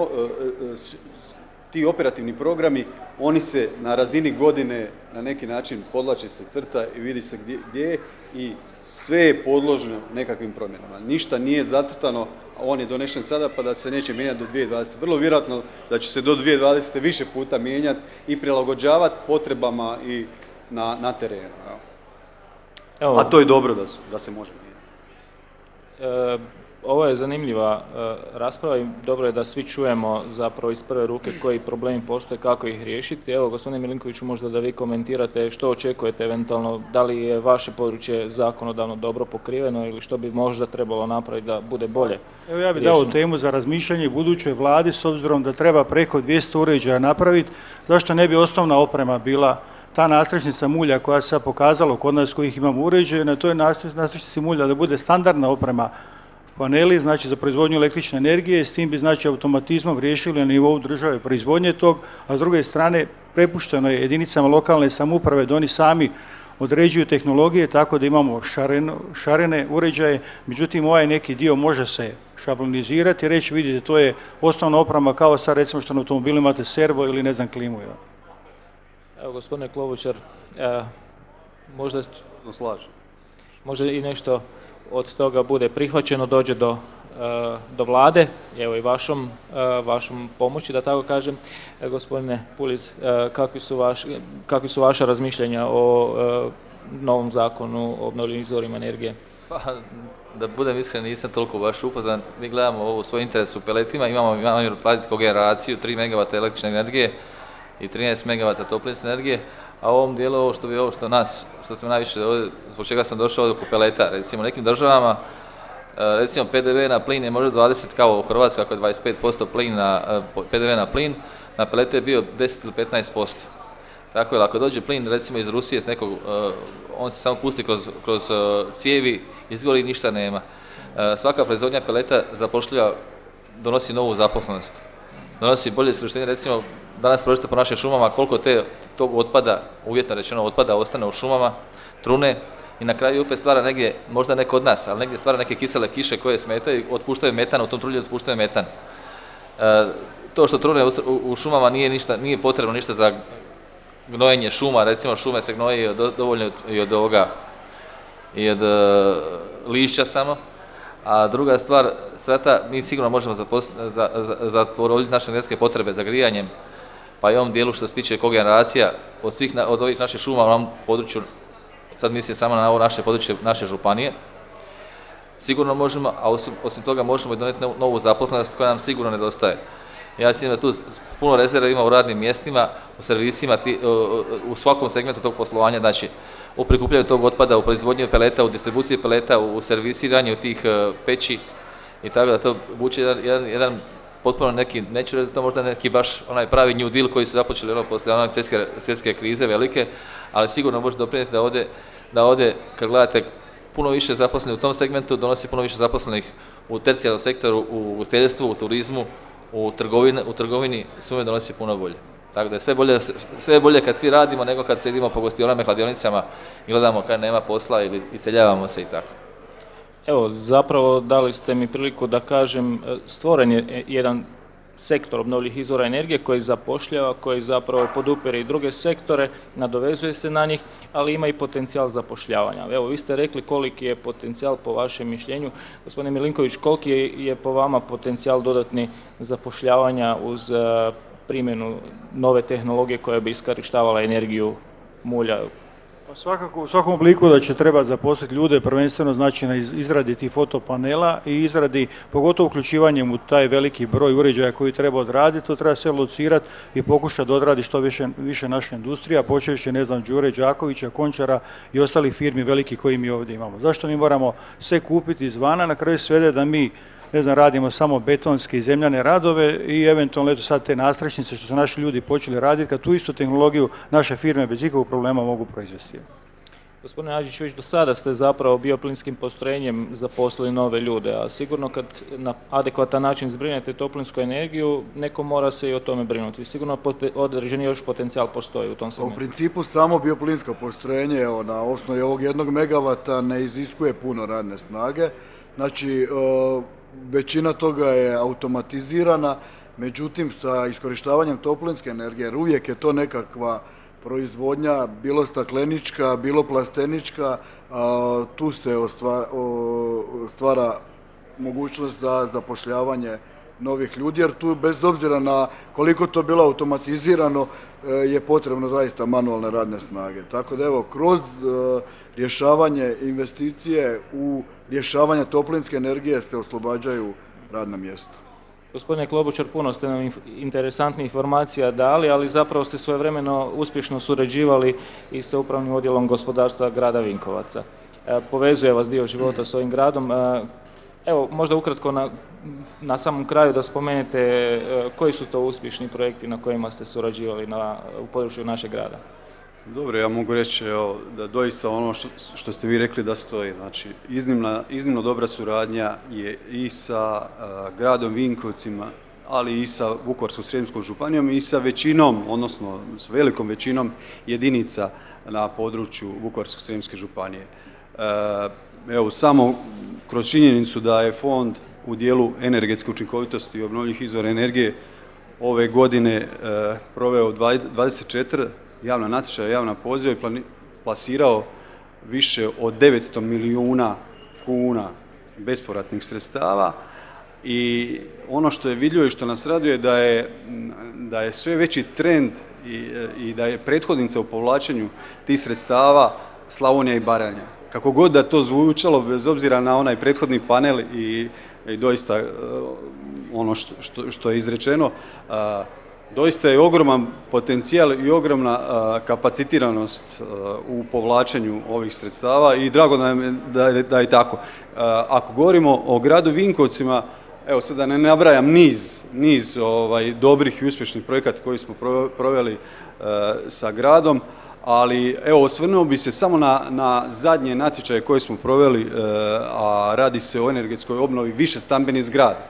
Speaker 6: ti operativni programi, oni se na razini godine na neki način podlači se crta i vidi se gdje je i sve je podloženo nekakvim promjenama. Ništa nije zacrtano, on je donešen sada pa da se neće mijenjati do 2020. Vrlo vjerojatno da će se do 2020. više puta mijenjati i prilagođavati potrebama i na terenu. A to je dobro da se može mijenjati.
Speaker 1: Ovo je zanimljiva rasprava i dobro je da svi čujemo zapravo iz prve ruke koji problemi postoje, kako ih riješiti. Evo, gospodine Milinkoviću, možda da vi komentirate što očekujete eventualno, da li je vaše područje zakonodavno dobro pokriveno ili što bi možda trebalo napraviti da bude bolje.
Speaker 4: Evo, ja bih dao temu za razmišljanje budućoj vladi, s obzirom da treba preko 200 uređaja napraviti, zašto ne bi osnovna oprema bila ta nastrešnica mulja koja se pokazalo kod nas kojih imamo uređaje, na toj nastrešnici mulja da bude standardna oprema, paneli, znači za proizvodnju električne energije, s tim bi znači automatizmom riješili na nivou države proizvodnje tog, a s druge strane prepušteno je jedinicama lokalne samouprave da oni sami određuju tehnologije tako da imamo šarene uređaje, međutim ovaj neki dio može se šablonizirati i reći vidite to je osnovna oprema kao sad recimo što na automobilu imate servo ili ne znam klimu.
Speaker 1: Evo gospodine Klobučar, možda
Speaker 6: apsolutno slažem.
Speaker 1: Možda i nešto od toga bude prihvaćeno, dođe do vlade, evo i vašom pomoći, da tako kažem. Gospodine Puliz, kakvi su vaša razmišljanja o novom zakonu o obnovljivim izvorima energije?
Speaker 3: Pa, da budem iskren, nisam toliko baš upoznan. Mi gledamo ovo u svoj interes u peletima, imamo platiti kogeneraciju, 3 MW električne energije i 13 MW toplinske energije, a u ovom dijelu ovo što sam najviše, zbog čega sam došao ovdje oko peleta, recimo u nekim državama, recimo PDV na plin je možda 20 kao u Hrvatskoj, ako je 25% PDV na plin, na pelete je bio 10 ili 15%. Tako je, ako dođe plin recimo iz Rusije s nekog, on se samo pusti kroz cijevi, izgori i ništa nema. Svaka proizvodnja peleta zapošljava, donosi novu zaposlenost, donosi bolje iskorištenje. Recimo, danas prođete po našim šumama koliko tog otpada, uvjetno rečeno otpada, ostane u šumama, trune i na kraju opet stvara negdje, možda ne kod nas, ali negdje stvara neke kisele kiše koje smetaju, otpuštaju metan, u tom trulju otpuštaju metan. To što trune u šumama nije potrebno ništa za gnojenje šuma, recimo šume se gnoje dovoljno i od lišća samo. A druga stvar, mi sigurno možemo zadovoljiti naše energetske potrebe za grijanjem, pa i ovom dijelu što se tiče kogeneracija, od ovih naših šuma u ovom području, sad mislim samo na ovo naše područje, naše županije, sigurno možemo, a osim toga možemo i donijeti novu zaposlenost koja nam sigurno nedostaje. Ja mislim da tu puno rezerva ima u radnim mjestima, u servisima, u svakom segmentu tog poslovanja, znači u prikupljanju tog otpada, u proizvodnji peleta, u distribuciji peleta, u servisiranju tih peći i tako da to vuče jedan potpuno neki, neću reći da to možda neki baš onaj pravi New Deal koji su započeli poslije onog svjetske krize velike, ali sigurno može doprinijeti da ovdje kad gledate puno više zaposlenih u tom segmentu, donosi puno više zaposlenih u tercijarnom sektoru, u ugostiteljstvu, u turizmu, u trgovini sve donosi puno bolje. Tako da je sve bolje kad svi radimo nego kad sedimo po gostionama i hladionicama i gledamo kad nema posla ili iseljavamo se i tako.
Speaker 1: Evo, zapravo dali ste mi priliku da kažem, stvoren je jedan sektor obnovljivih izvora energije koji zapošljava, koji zapravo podupire i druge sektore, nadovezuje se na njih, ali ima i potencijal zapošljavanja. Evo, vi ste rekli koliki je potencijal po vašem mišljenju. Gospodine Milinković, koliki je po vama potencijal dodatni zapošljavanja uz primjenu nove tehnologije koja bi iskorištavala energiju mulja?
Speaker 4: Svakako, u svakom obliku da će treba zaposliti ljude, prvenstveno znači na izradi tih fotopanela i izradi, pogotovo uključivanjem u taj veliki broj uređaja koji treba odraditi, to treba se locirati i pokušati da odradi što više naša industrija, počevši, ne znam, Đure Đakovića, Končara i ostalih firmi veliki koji mi ovdje imamo. Zašto mi moramo sve kupiti izvana, na kraju svede da mi, ne znam, radimo samo betonske i zemljane radove i eventualno eto sad te nastrešnice što su naši ljudi počeli raditi, kad tu istu tehnologiju naše firme bez ikakvog problema mogu proizvesti.
Speaker 1: Gospodine Adžić, već do sada ste zapravo bioplinskim postrojenjem zaposlili nove ljude, a sigurno kad na adekvatan način zbrinete toplinsku energiju, neko mora se i o tome brinuti. Sigurno određeni još potencijal postoji u tom segmentu.
Speaker 5: U principu samo bioplinsko postrojenje na osnovi ovog 1 megavata ne iziskuje puno radne snage. Znači, većina toga je automatizirana, međutim sa iskorištavanjem toplinske energije, jer uvijek je to nekakva proizvodnja, bilo staklenička, bilo plastenička, tu se stvara mogućnost za zapošljavanje novih ljudi, jer tu bez obzira na koliko to bilo automatizirano je potrebno zaista manualne radne snage. Tako da evo, kroz rješavanje investicije u rješavanje toplinske energije se oslobađaju radna mjesta.
Speaker 1: Gospodine Klobučar, puno ste nam interesantnih informacija dali, ali zapravo ste svojevremeno uspješno surađivali i sa upravnim odjelom gospodarstva grada Vinkovaca. Povezuje vas dio života s ovim gradom. Evo, možda ukratko na samom kraju da spomenete koji su to uspješni projekti na kojima ste surađivali u području našeg grada.
Speaker 6: Dobro, ja mogu reći da doista ono što ste vi rekli da stoji. Znači, iznimno dobra suradnja je i sa gradom Vinkovcima, ali i sa Vukovarsko-srijemskom županijom i sa većinom, odnosno s velikom većinom jedinica na području Vukovarsko-srijemske županije. Evo, samo kroz činjenicu da je fond u dijelu energetske učinkovitosti i obnovljivih izvora energije ove godine proveo 24 javna natječaja, javna poziva i plasirao više od 900 milijuna kuna bespovratnih sredstava i ono što je vidljivo i što nas raduje da je sve veći trend i da je prethodnica u povlačenju tih sredstava Slavonija i Baranja. Kako god da to zvučalo, bez obzira na onaj prethodni panel i doista ono što je izrečeno, doista je ogroman potencijal i ogromna kapacitiranost u povlačenju ovih sredstava i drago nam je da je tako. Ako govorimo o gradu Vinkovcima, evo sad da ne nabrajam niz dobrih i uspješnih projekata koji smo proveli sa gradom, ali evo osvrnuo bi se samo na zadnje natječaje koje smo proveli, a radi se o energetskoj obnovi više stambenih zgrada.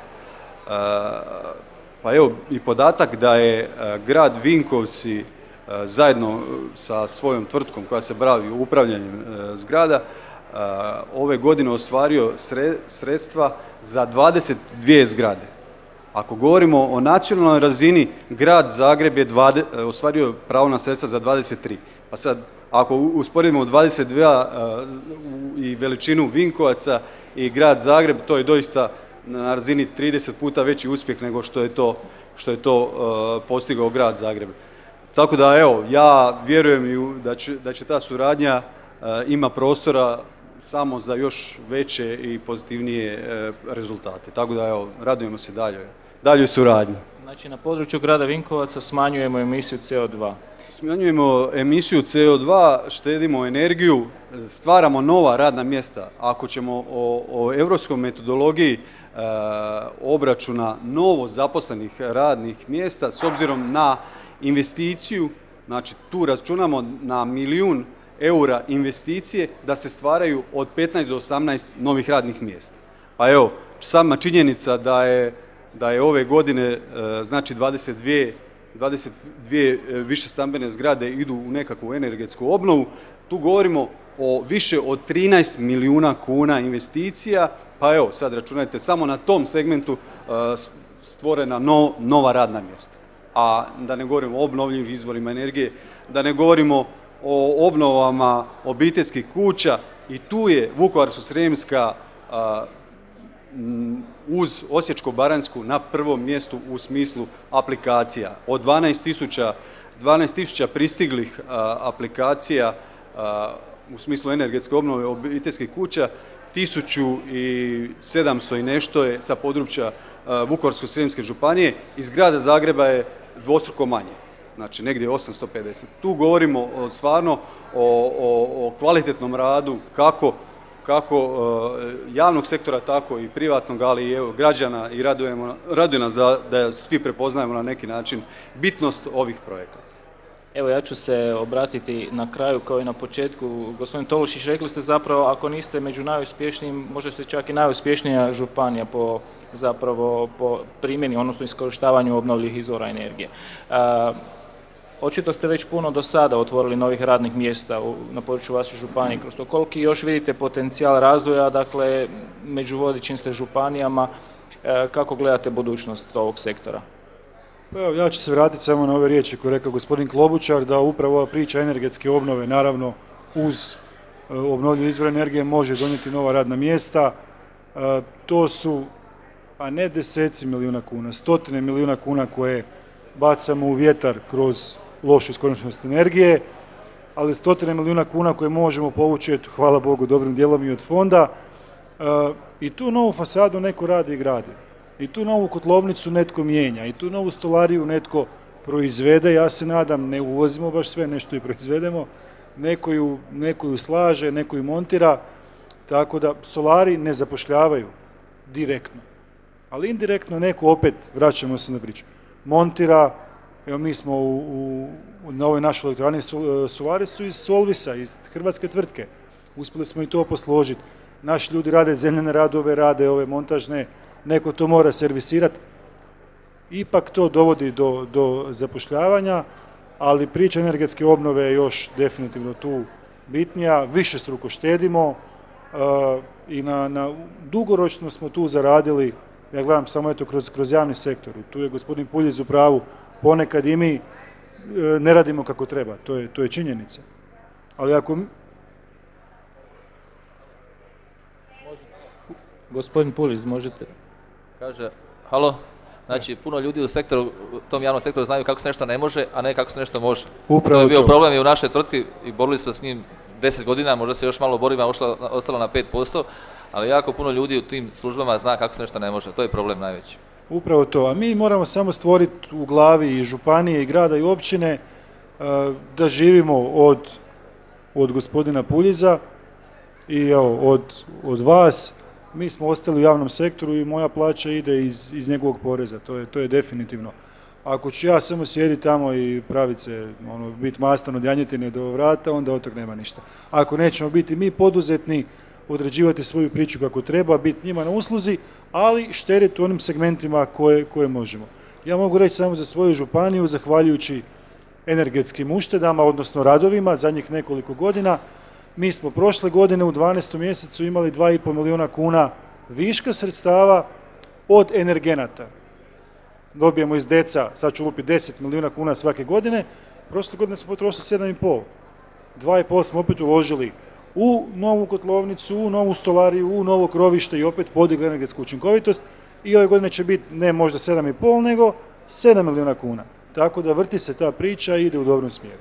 Speaker 6: Pa evo i podatak da je grad Vinkovci zajedno sa svojom tvrtkom koja se bavi upravljanjem zgrada ove godine ostvario sredstva za 22 zgrade. Ako govorimo o nacionalnoj razini, grad Zagreb je ostvario pravo na sredstva za 23. Pa sad, ako usporedimo 22 i veličinu Vinkovaca i grad Zagreb, to je doista na razini 30 puta veći uspjeh nego što je to postigao grad Zagreb. Tako da evo, ja vjerujem da će ta suradnja ima prostora samo za još veće i pozitivnije rezultate. Tako da evo, radujemo se dalje suradnji.
Speaker 1: Znači na području grada Vinkovaca smanjujemo emisiju CO2.
Speaker 6: Smanjujemo emisiju CO2, štedimo energiju, stvaramo nova radna mjesta. Ako ćemo o europskoj metodologiji obračuna novo zaposlenih radnih mjesta s obzirom na investiciju, znači tu računamo na 1 milijun eura investicije da se stvaraju od 15 do 18 novih radnih mjesta. Pa evo, sama činjenica da je ove godine znači 22 više stambene zgrade idu u nekakvu energetsku obnovu, tu govorimo o više od 13 milijuna kuna investicija, pa evo sad računajte samo na tom segmentu stvorena nova radna mjesta. A da ne govorimo o obnovljivim izvorima energije, da ne govorimo o obnovama obiteljskih kuća i tu je Vukovarsko-srijemska uz Osječko-baranjsku na prvom mjestu u smislu aplikacija. Od 12.000 pristiglih aplikacija u smislu energetske obnove obiteljskih kuća, 1700 i nešto je sa područja Vukovarsko-srijemske županije, iz grada Zagreba je dvostruko manje, znači negdje 850. Tu govorimo stvarno o kvalitetnom radu kako javnog sektora, tako i privatnog, ali i građana i raduje nas da svi prepoznajemo na neki način bitnost ovih projekata.
Speaker 1: Evo ja ću se obratiti na kraju kao i na početku. Gospodin Tolušić, rekli ste zapravo ako niste među najuspješnijim, možda ste čak i najuspješnija županija po primjeni, odnosno iskorištavanju obnovljivih izvora energije. Očito ste već puno do sada otvorili novih radnih mjesta na području vaše županije. Kroz to koliki još vidite potencijal razvoja, dakle, među vodećim ste županijama, kako gledate budućnost ovog sektora?
Speaker 2: Evo, ja ću se vratiti samo na ove riječi koje je rekao gospodin Klobučar, da upravo ova priča energetske obnove, naravno uz obnovljive izvore energije može donijeti nova radna mjesta. To su, a ne deseci milijuna kuna, stotine milijuna kuna koje bacamo u vjetar kroz lošu iskorištenost energije, ali stotine milijuna kuna koje možemo povući, hvala Bogu, dobrim dijelom i od fonda. I tu novu fasadu neko radi i gradi. I tu novu kotlovnicu netko mijenja. I tu novu stolariju netko proizvede. Ja se nadam, ne uvozimo baš sve, nešto i proizvedemo. Neko ju slaže, neko ju montira. Tako da solari ne zapošljavaju direktno. Ali indirektno neko opet, vraćamo se na priču, montira. Evo mi smo na ovoj našoj elektrani solari su iz Solvisa, iz hrvatske tvrtke. Uspjeli smo i to posložiti. Naši ljudi rade zemljane radove, rade ove montažne, neko to mora servisirati. Ipak to dovodi do zapošljavanja, ali priča energetske obnove je još definitivno tu bitnija. Višestruko štedimo i dugoročno smo tu zaradili, ja gledam samo kroz javni sektor. Tu je gospodin Puljiz u pravu, ponekad i mi ne radimo kako treba, to je činjenica. Ali
Speaker 1: Gospodin Puliz, možete?
Speaker 3: Kaže, halo? Znači, puno ljudi u sektoru, u tom javnom sektoru znaju kako se nešto ne može, a ne kako se nešto može.
Speaker 2: Upravo
Speaker 3: to je bio
Speaker 2: to.
Speaker 3: problem i u našoj tvrtki i borili smo s njim 10 godina, možda se još malo borimo, ostalo na 5%, ali jako puno ljudi u tim službama zna kako se nešto ne može. To je problem najveći.
Speaker 2: Upravo to, a mi moramo samo stvoriti u glavi i županije i grada i općine da živimo od gospodina Puljiza i evo, od vas. Mi smo ostali u javnom sektoru i moja plaća ide iz njegovog poreza, to je definitivno. Ako ću ja samo sjediti tamo i praviti se, biti mastan od janjetine do vrata, onda od tog nema ništa. Ako nećemo biti mi poduzetni, određivati svoju priču kako treba, biti njima na usluzi, ali štediti u onim segmentima koje možemo. Ja mogu reći samo za svoju županiju, zahvaljujući energetskim uštedama, odnosno radovima, zadnjih nekoliko godina, mi smo prošle godine u 12. mjesecu imali 2,5 milijuna kuna viška sredstava od energenata. Dobijemo iz DEC-a, sad ću lupiti 10 milijuna kuna svake godine, prošle godine smo potrošili 7,5. 2,5 smo opet uložili u novu kotlovnicu, u novu stolariju, u novo krovište i opet podigli energetsku učinkovitost i ove godine će biti ne možda 7,5 nego 7 milijuna kuna. Tako da vrti se ta priča i ide u dobrom smjeru.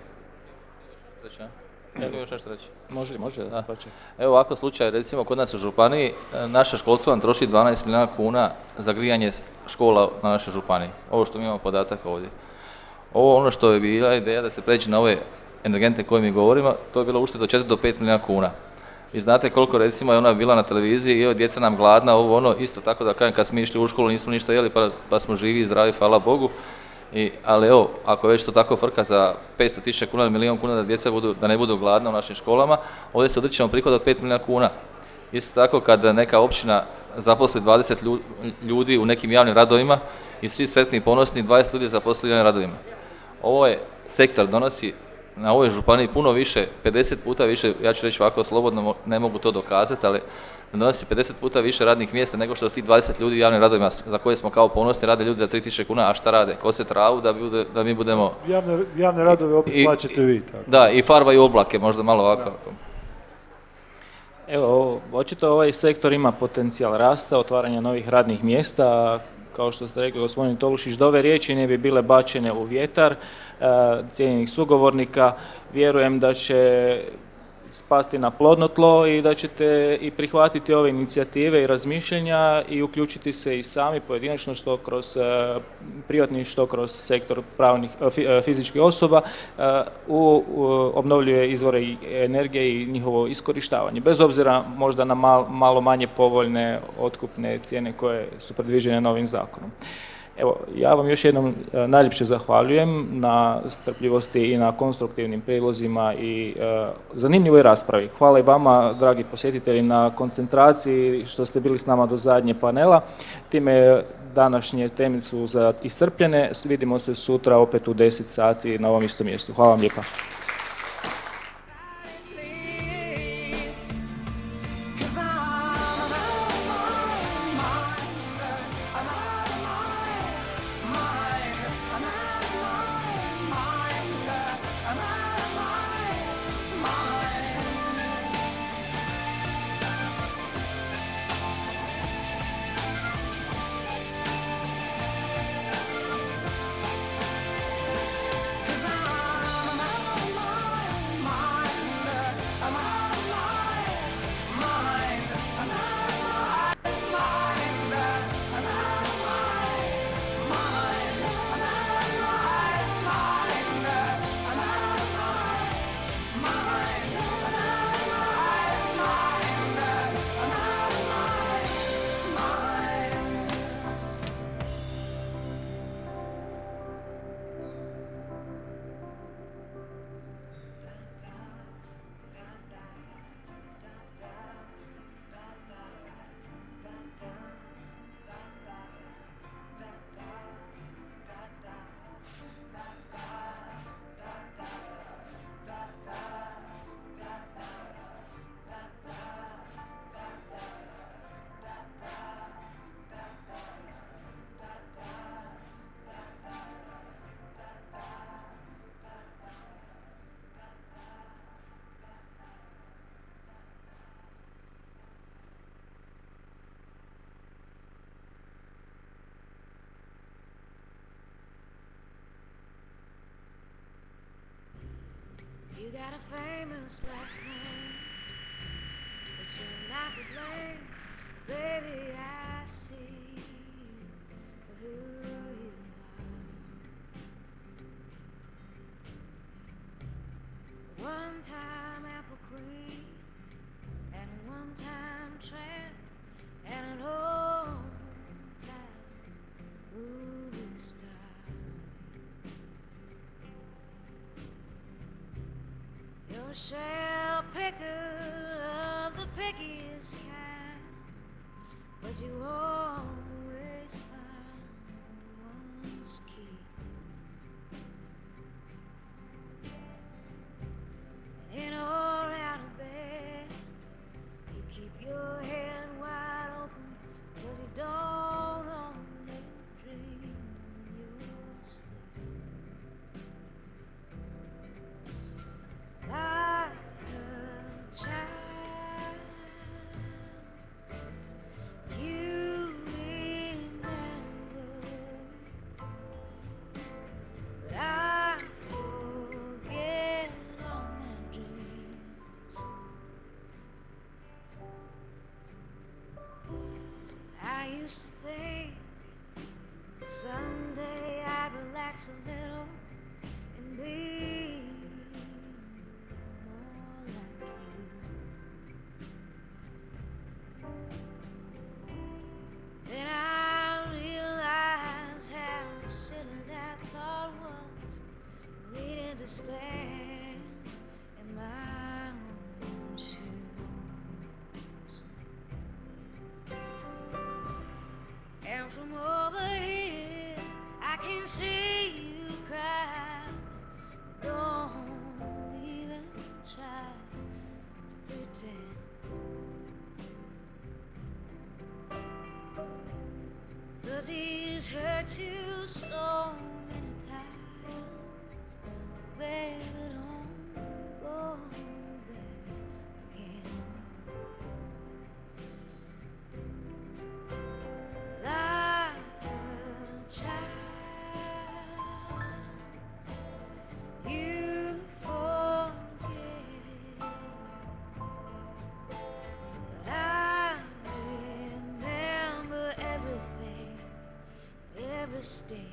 Speaker 3: Ja bih još nešto reći.
Speaker 1: Može, da.
Speaker 3: Evo ovako slučaj, recimo kod nas u županiji, naše školstvo vam troši 12 milijuna kuna za grijanje škola na našoj županiji. Ovo što mi imamo podatak ovdje. Ovo ono što je bila ideja da se pređe na ove energente koje mi govorimo, to je bilo ušteda od 4 do 5 milijuna kuna. Vi znate koliko recimo je ona bila na televiziji i evo djeca nam gladna, ovo ono, isto tako da kažem kad smo išli u školu nismo ništa jeli pa smo živi i zdravi, hvala Bogu. Ali evo, ako već to tako frka za 500.000 kuna ili milijun kuna da djeca da ne budu gladna u našim školama, ovdje se odričemo prihod od 5 milijuna kuna. Isto tako kad neka općina zaposli 20 ljudi u nekim javnim radovima i svi sretni i ponosni 20 ljudi zaposli u javnim radovima. Ovo je sektor donosi na ovoj županiji puno više, 50 puta više, ja ću reći ovako slobodno, ne mogu to dokazati, ali donosi 50 puta više radnih mjesta nego što su ti 20 ljudi u javnim radovima za koje smo kao ponosni, rade ljudi za 3.000 kuna, a šta rade? Kose travu da mi budemo...
Speaker 2: Javne radove opet plaćate vi. Tako.
Speaker 3: Da, i farbaju oblake, možda malo ovako.
Speaker 1: Evo, očito ovaj sektor ima potencijal rasta, otvaranja novih radnih mjesta. Kao što ste rekli, gospodin Tolušić, da ove riječi ne bi bile bačene u vjetar cijenjenih sugovornika, vjerujem da će spasti na plodno tlo i da ćete i prihvatiti ove inicijative i razmišljanja i uključiti se i sami pojedinačno što kroz privatni, što kroz sektor fizičkih osoba u obnovljive izvore energije i njihovo iskorištavanje. Bez obzira možda na malo manje povoljne otkupne cijene koje su predviđene novim zakonom. Evo, ja vam još jednom najljepše zahvaljujem na strpljivosti i na konstruktivnim prijedlozima i zanimljivoj raspravi. Hvala i vama, dragi posjetitelji, na koncentraciji što ste bili s nama do zadnje panela. Time današnje teme su iscrpljene. Vidimo se sutra opet u 10 sati na ovom istom mjestu. Hvala vam lijepa.
Speaker 7: got a famous last name, but you're not to blame. Baby, I see who you are. One-time apple queen, and a one-time tramp, and an old-time movie star. You're a shell picker of the pickiest kind, but you always find ones to keep. In or out of bed, you keep your head wide open, 'cause you don't only dream in your sleep. Like a child, you remember, but I forget all my dreams. I used to think that someday I'd relax a little and be more like you. Then I realized how silly that thought was. Needed to stand in my own shoes. And from over here, I can see you cry. Don't even try to pretend. 'Cause he's hurt you so many times. Baby, don't go back again. Like a child, you forget, but I remember everything, every step.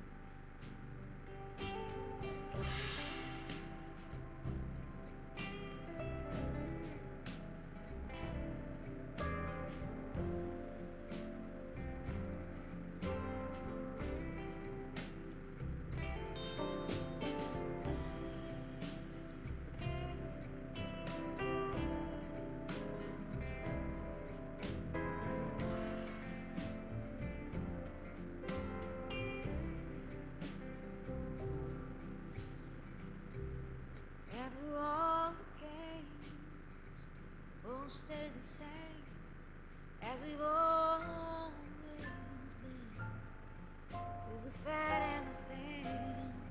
Speaker 7: After all the games, won't stay the same as we've always been. Through the fat and the thin,